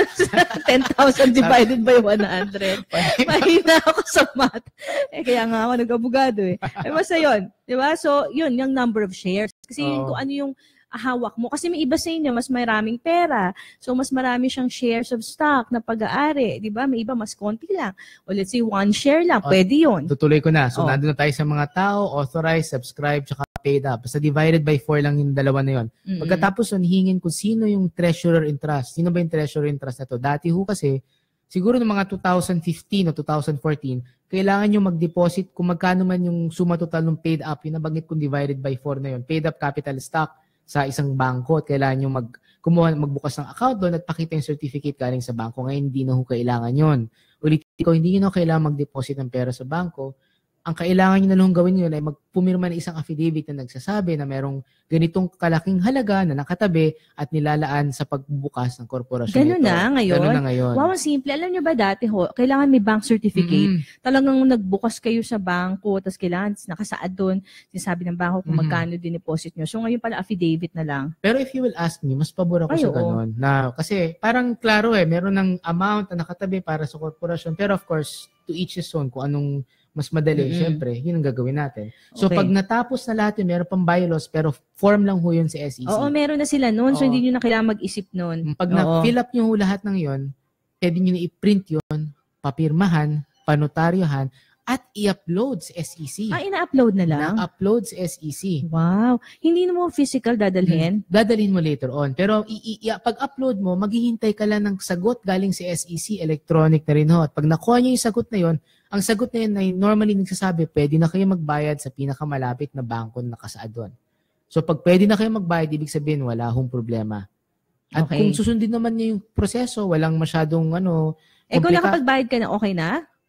ten thousand divided by one hundred. Mahina ako sa math. Eh, kaya nga ako nag-abogado eh. Eh, basta yun. Di ba? So, yun, yung number of shares. Kasi yun Oo. kung ano yung hawak mo. Kasi may iba sa inyo, mas maraming pera. So, mas marami siyang shares of stock na pag-aari. Di ba? May iba, mas konti lang. O let's say, one share lang. Oh, Pwede yun. Tutuloy ko na. So, Oh. nandun na tayo sa mga tao, authorized, subscribe, tsaka paid up. Basta divided by four lang yung dalawa na yun. Mm-mm. Pagkatapos nun, hingin kung sino yung treasurer in trust. Sino ba yung treasurer in trust na to? Dati ho kasi, siguro ng mga two thousand fifteen o two thousand fourteen, kailangan nyo mag-deposit kung magkano man yung suma total ng paid up, yung nabanggit kong divided by four na yun. Paid up capital stock sa isang bangko at kailangan nyo mag, kumuha, magbukas ng account doon at pakita yung certificate galing sa bangko. Ngayon, hindi na ho kailangan yun. Ulitin ko, hindi nyo kailangan mag-deposit ng pera sa bangko. Ang kailangan nyo na lang gawin yun ay magpumirma ng isang affidavit na nagsasabi na merong ganitong kalaking halaga na nakatabi at nilalaan sa pagbubukas ng korporasyon. Ganun ito. na ngayon? Ganun na ngayon. Wow, ang simple. Alam nyo ba dati ho, kailangan may bank certificate. Mm-mm. Talagang nagbukas kayo sa bangko, tapos kailangan nakasaad doon, sinasabi ng bangko kung Mhm. magkano din deposit nyo. So ngayon pala affidavit na lang. Pero if you will ask me, mas pabor ako Ay, sa oo. ganun. Na, kasi parang klaro eh, meron ng amount na nakatabi para sa korporasyon. Pero of course, to each his own, kung anong mas madali, Mm-mm. syempre, yun ang gagawin natin. So Okay. pag natapos na lahat yun, meron pang bylaws, pero form lang ho yun sa S E C. Oo, meron na sila noon, so Oo. hindi nyo na kailangan mag-isip noon. Pag Oo. na-fill up nyo ho lahat ng yun, pwede nyo na i-print yun, papirmahan, panotaryohan, at i-upload sa S E C. Ah, ina-upload na lang? Na-upload sa S E C. Wow. Hindi na mo physical dadalhin? Dadalhin mo later on. Pero i- i- i- pag-upload mo, maghihintay ka lang ng sagot galing sa S E C, electronic na rin ho. At pag nakuha nyo yung sagot na yun, ang sagot na yun ay normally nagsasabi, pwede na kayo magbayad sa pinakamalapit na bangko na nakasaad doon. So pag pwede na kayo magbayad, ibig sabihin wala hong problema. At Okay. kung susundin naman niyo yung proseso, walang masyadong ano, Eh kung komplika- nakapagbayad ka na, okay na?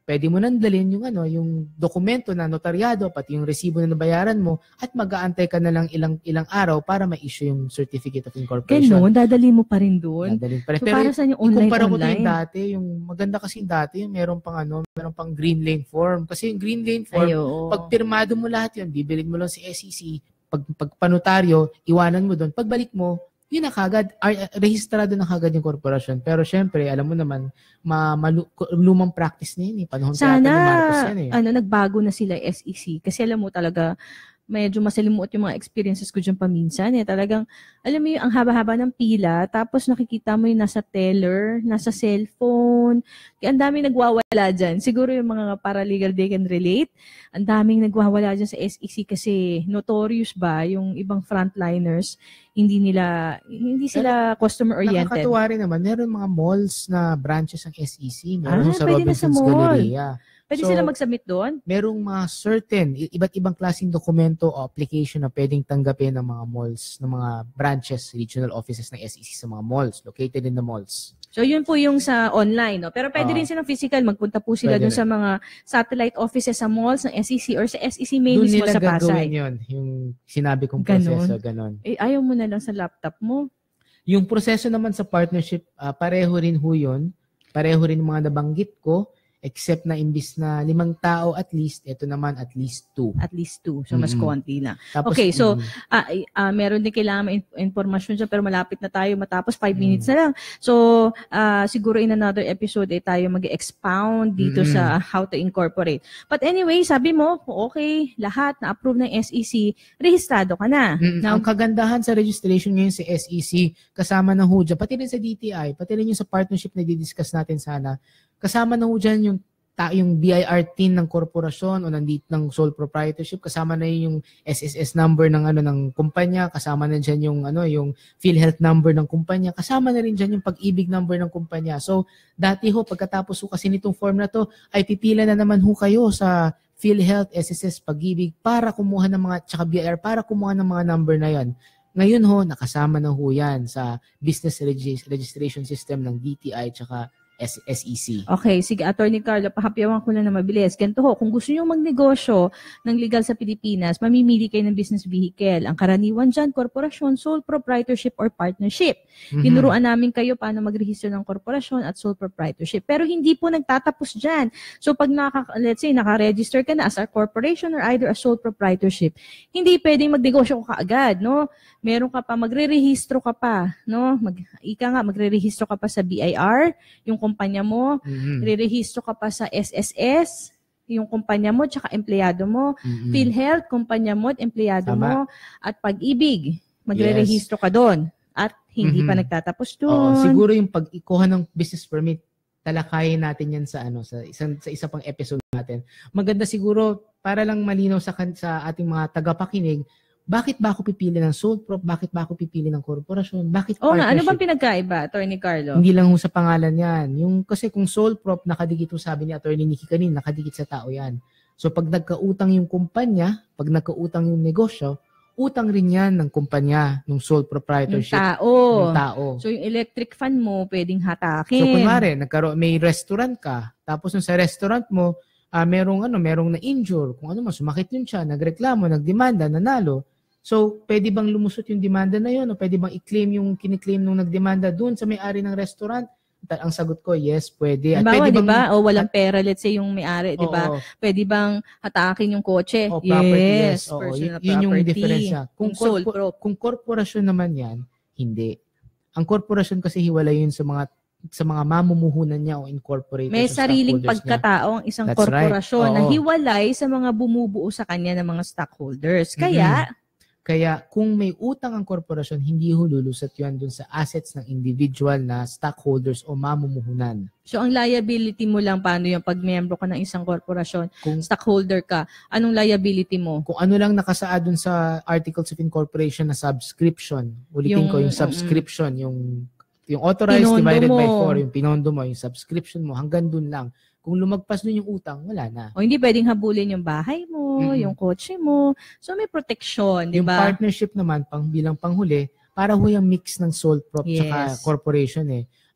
pwede mo nang dalhin yung ano, yung dokumento na notaryado pati yung resibo na nabayaran mo at mag-aantay ka na lang ilang ilang araw para ma-issue yung certificate of incorporation. Ganun, dadali mo pa rin doon. Dadalhin pa rin. So, Pero para saan yung online ikumpara ko online? yung dati, yung maganda kasi yung dati, yung meron pang ano, meron pang green lane form. Kasi yung green lane form, Ay, oo. pag pirmado mo lahat yun, bibilin mo lang si S E C, pag pagpanotaryo, iwanan mo doon. Pagbalik mo, yun na kagad, ar- rehistrado na kagad yung korporasyon. Pero syempre, alam mo naman, ma, malu, lumang practice na yun eh. Panahon Sana, ni Marcos yan eh. ano, nagbago na sila S E C. Kasi alam mo talaga, medyo masalimuot yung mga experiences ko dyan paminsan. Eh. Talagang, alam mo yung ang haba-haba ng pila, tapos nakikita mo yung nasa teller, nasa cellphone. Kaya ang daming nagwawala dyan. Siguro yung mga paralegal, they can relate. Ang daming nagwawala dyan sa S E C kasi notorious ba yung ibang frontliners, hindi nila, hindi sila customer-oriented. Nakakatuwa rin naman, meron mga malls na branches ng S E C. Meron Ah, sa pwede na sa Robinsons mall. Galleria. Pwede So, sila mag-submit doon? merong mga certain, i- iba't ibang klaseng dokumento o application na pwedeng tanggapin ng mga malls, ng mga branches, regional offices ng S E C sa mga malls, located in the malls. So, yun po yung sa online, no? Pero pwede Ah. rin silang physical. Magpunta po sila Pwede dun sa mga satellite offices sa malls ng S E C or sa S E C main Doon mismo nila sa Pasay. gagawin yun, yung sinabi kong Ganon. proseso, ganon. Eh, ayaw mo na lang sa laptop mo. Yung proseso naman sa partnership, ah, pareho rin ho yun. Pareho rin mga nabanggit ko, except na imbis na limang tao at least, ito naman at least two. At least two. So, mas Mm-mm. konti na. Tapos, Okay, so, mm, Ah, ay- ah, meron din kailangan may in- informasyon dyan, pero malapit na tayo matapos. Five Mm. minutes na lang. So, ah, siguro in another episode, eh, tayo mag-expound dito Mm-mm. sa how to incorporate. But anyway, sabi mo, okay, lahat na approve ng S E C, rehistrado ka na. Mm, Now, ang kagandahan sa registration ngayon sa S E C, kasama na ho dyan, pati rin sa D T I, pati rin yung sa partnership na di-discuss natin sana, kasama na ho dyan yung ta yung B I R T I N ng korporasyon o nandito ng sole proprietorship, kasama na yung S S S number ng ano ng kumpanya, kasama na diyan yung ano yung PhilHealth number ng kumpanya, kasama na rin diyan yung pag-ibig number ng kumpanya. So dati ho pagkatapos ho kasi nitong form na to ay pipila na naman ho kayo sa PhilHealth, S S S, Pag-ibig para kumuha ng mga tsaka B I R para kumuha ng mga number na yan. Ngayon ho nakasama na ho yan sa business regis- registration system ng D T I tsaka S E C. okay, sige, Attorney Carlo, pahapyawan ko lang na mabilis. Ganito ho, kung gusto nyo magnegosyo ng legal sa Pilipinas, mamimili kayo ng business vehicle. Ang karaniwan dyan, korporasyon, sole proprietorship or partnership. Mhm. Tinuruan namin kayo paano magrehistro ng korporasyon at sole proprietorship. Pero hindi po nagtatapos dyan. So pag naka, let's say, naka-register ka na as a corporation or either a sole proprietorship, hindi pwedeng magnegosyo ka kaagad, no? Meron ka pa, magre-rehistro ka pa, no? Mag, ika nga, magre-rehistro ka pa sa B I R, yung kumpanya mo, Mhm. re-rehistro ka pa sa S S S, yung kumpanya mo, tsaka empleyado mo, Mhm. PhilHealth, kumpanya mo at empleyado Tama. mo, at Pag-ibig, magre-rehistro ka doon. At hindi pa Mhm. nagtatapos Oo, doon. siguro yung pag-ikuha ng business permit, talakayin natin yan sa ano sa isang sa isa pang episode natin. Maganda siguro para lang malinaw sa kan- sa ating mga tagapakinig, bakit ba ako pipili ng sole prop? Bakit ba ako pipili ng korporasyon? Bakit Oo nga, ano bang partnership? pinagkaiba, Attorney Carlo? Hindi lang ho sa pangalan yan. Yung, kasi kung sole prop, nakadikit ho, sabi ni Attorney Nikki kanina, nakadikit sa tao yan. So pag nagkautang yung kumpanya, pag nagkautang yung negosyo, utang rin yan ng kumpanya, ng sole Yung proprietorship tao. ng tao. So yung electric fan mo, pwedeng So hatakin. kunwari, nagkaroon may restaurant ka, tapos yung sa restaurant mo, ah merong ano, merong na-injure, kung ano man, sumakit yun siya, nagreklamo, nagdemanda, nanalo. So, pwede bang lumusot yung demanda na yun o pwede bang i-claim yung kiniklaim nung nagdemanda doon sa may-ari ng restaurant? Ta- Ang sagot ko, yes, pwede. At Halimbawa, pwede di bang ba? O walang pera, let's say yung may-ari, di ba? Oo, Pwede bang hatakin yung kotse? o property, yes. Oo, personal yun, yun yung property. diferensya. Kung, Yung sole korpo- prop. kung korporasyon naman yan, hindi. Ang korporasyon kasi hiwalay yun sa mga sa mga mamumuhunan niya o incorporated May sa sariling stockholders niya. pagkatao ang isang That's right. korporasyon na Oo. hiwalay sa mga bumubuo sa kanya ng mga stockholders. Kaya, Kaya kung may utang ang korporasyon, hindi ho lulusot yun dun sa assets ng individual na stockholders o mamumuhunan. so ang liability mo lang, paano yung pag member ka ng isang korporasyon, Kung stockholder ka, anong liability mo? kung ano lang nakasaad dun sa Articles of Incorporation na subscription, ulitin Yung- ko yung subscription, yung yung authorized Pinondo divided by mo. four, yung pinondo mo, yung subscription mo, hanggang dun lang. Kung lumagpas dun yung utang, wala na. O hindi pwedeng habulin yung bahay mo, Mm-mm. yung kotse mo. So may protection, di Yung ba? partnership naman, pang bilang panghuli, para ho yung mix ng sole prop Yes. tsaka corporation eh.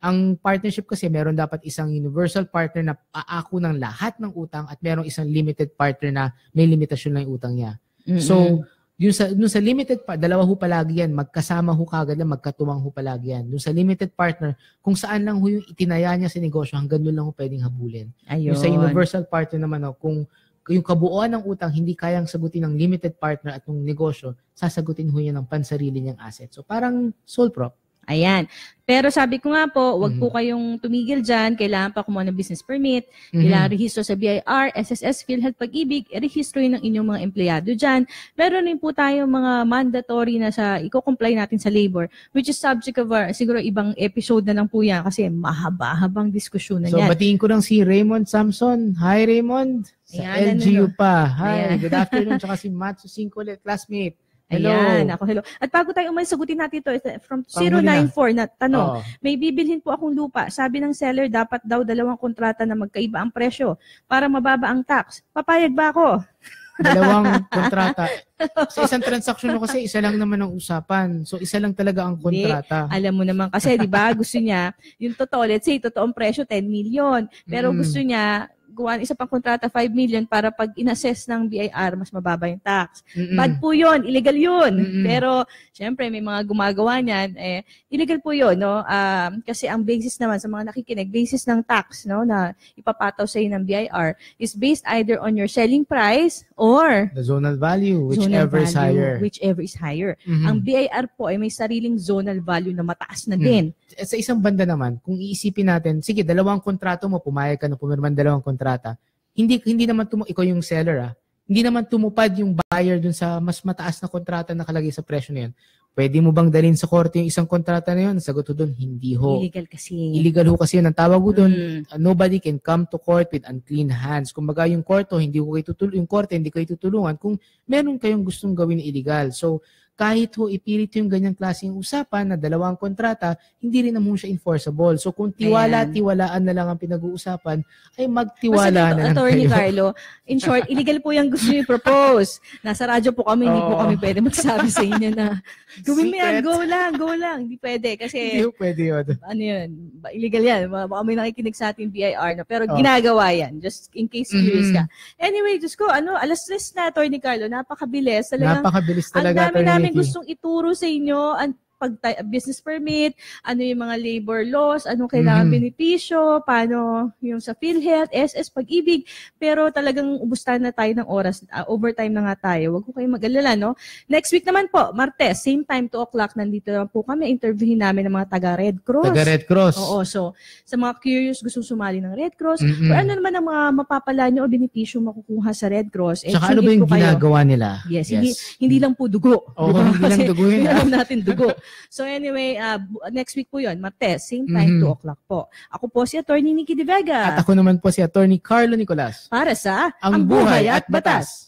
Ang partnership kasi meron dapat isang universal partner na aako ng lahat ng utang at merong isang limited partner na may limitasyon lang yung utang niya. Mm-hmm. So, yung sa, yung sa limited partner, dalawa ho palagi yan, magkasama ho kagad lang, magkatuwang ho palagi yan. Yung sa limited partner, kung saan lang ho yung itinaya niya sa negosyo, hanggang doon lang ho pwedeng habulin. Ayun. Yung sa universal partner naman, ho, kung yung kabuuan ng utang hindi kayang sagutin ng limited partner at ng negosyo, sasagutin ho yan ng pansarili niyang asset. So parang sole prop. Ayan. Pero sabi ko nga po, wag Mhm. po kayong tumigil dyan. Kailangan pa kumuha ng business permit. Mhm. Kailangan rehistro sa B I R, S S S, PhilHealth Pag-ibig. I-rehistro yun ng inyong mga empleyado dyan. Meron din po tayo mga mandatory na sa, i-comply natin sa labor, which is subject of our, siguro ibang episode na lang po yan kasi mahaba-habang diskusyon na So yan. batiin ko lang si Raymond Samson. Hi Raymond. Sa Ayan, L G U ano, pa. Hi. Ayan. Good afternoon. Tsaka si Matsu Cinco ulit, classmate. Hello. Ayan, ako, hello. At bago tayo umalis, sagutin natin ito from Panghuli zero nine four na Oo. tanong. May bibilhin po akong lupa. Sabi ng seller, dapat daw dalawang kontrata na magkaiba ang presyo para mababa ang tax. Papayag ba ako? Dalawang kontrata. Sa isang transaksyon mo kasi, isa lang naman ang usapan. So, isa lang talaga ang kontrata. Alam mo naman kasi, di ba, gusto niya, yung totoo, let's say, totoong presyo, ten million. Pero Mm. gusto niya, gawa isa pang kontrata, five million, para pag in-assess ng B I R, mas mababa yung tax. Mm-mm. Bad po yun, illegal yun. Mm-mm. Pero, syempre, may mga gumagawa niyan, eh, illegal po yun, no? Um, kasi ang basis naman sa mga nakikinig, basis ng tax, no, na ipapataw sa iyo ng B I R, is based either on your selling price or The zonal value, zonal whichever is value, higher. whichever is higher. Mhm. Ang B I R po ay may sariling zonal value na mataas na din. At sa isang banda naman, kung iisipin natin, sige, dalawang kontrato mo, pumayag ka na pumirman dalawang kontrata, hindi hindi naman tumu ikaw yung seller ah, hindi naman tumupad yung buyer dun sa mas mataas na kontrata na nakalagay sa presyo na yun. Pwede mo bang dalhin sa korte yung isang kontrata na yun? Sagot ko dun, hindi ho. Illegal kasi. Illegal ho kasi yun. Ang tawag ko dun, Mm. uh, nobody can come to court with unclean hands. Kung baga yung korto, hindi ko kayo tutulungan, yung korte, hindi kayo tutulungan kung meron kayong gustong gawin na illegal. So, kahit ho ipilit yung ganyang klaseng usapan na dalawang kontrata, hindi rin naman siya enforceable. So, kung tiwala-tiwalaan na lang ang pinag-uusapan, ay magtiwala Basta, na lang Attorney kayo. Carlo, in short, illegal po yung gusto niyo i-propose. Nasa radyo po kami, hindi po Oo. kami pwede magsabi sa inyo na gawin mo yan, Secret. go lang, go lang. Hindi pwede kasi Hindi ho pwede yun. ano yun, ba- illegal yan. Baka baka may nakikinig sa ating B I R na. Pero Oh. ginagawa yan. Just in case curious Mhm. ka. Anyway, Diyos ko, ano, alas tres na, Attorney Carlo. Napakabilis. Talagang, Napakabilis ang talaga. dami Attorney namin Nikki. gustong ituro sa inyo. Ang pag business permit, ano yung mga labor laws, anong kailangan Mhm. benepisyo, paano yung sa PhilHealth, S S, Pag-ibig. Pero talagang ubustahan na tayo ng oras. Uh, overtime na nga tayo. Huwag ko kayong mag-alala, no? Next week naman po, Martes, same time, two o'clock, nandito naman po kami. Interviewin namin ng mga taga-Red Cross. Taga Red Cross. Oo, so sa mga curious gustong sumali ng Red Cross, Mm-mm. or ano naman ang mga mapapala nyo o benepisyo makukuha sa Red Cross. Eh, Tsaka ano tune ba in yung po kayo. ginagawa nila? Yes, Hindi, hindi lang po dugo. Oo, Di ba? hindi lang Kasi dugo yun, Hindi ah. alam natin dugo. So anyway, uh, bu- next week po yun, Martes, same time, Mhm. two o'clock po. Ako po si Attorney Nikki De Vega. At ako naman po si Attorney Carlo Nicolas. Para sa Ang Buhay at Batas.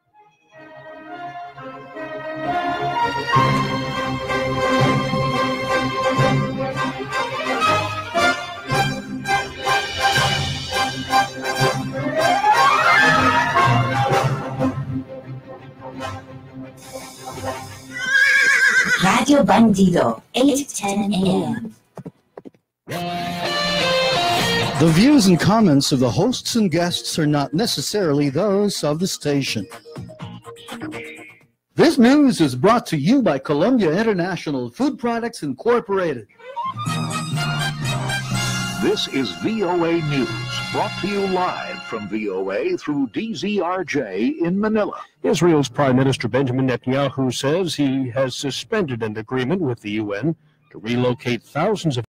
Radio Bandido, eight ten a m The views and comments of the hosts and guests are not necessarily those of the station. This news is brought to you by Columbia International Food Products Incorporated. This is V O A News, brought to you live from V O A through D Z R J in Manila. Israel's Prime Minister Benjamin Netanyahu says he has suspended an agreement with the U N to relocate thousands of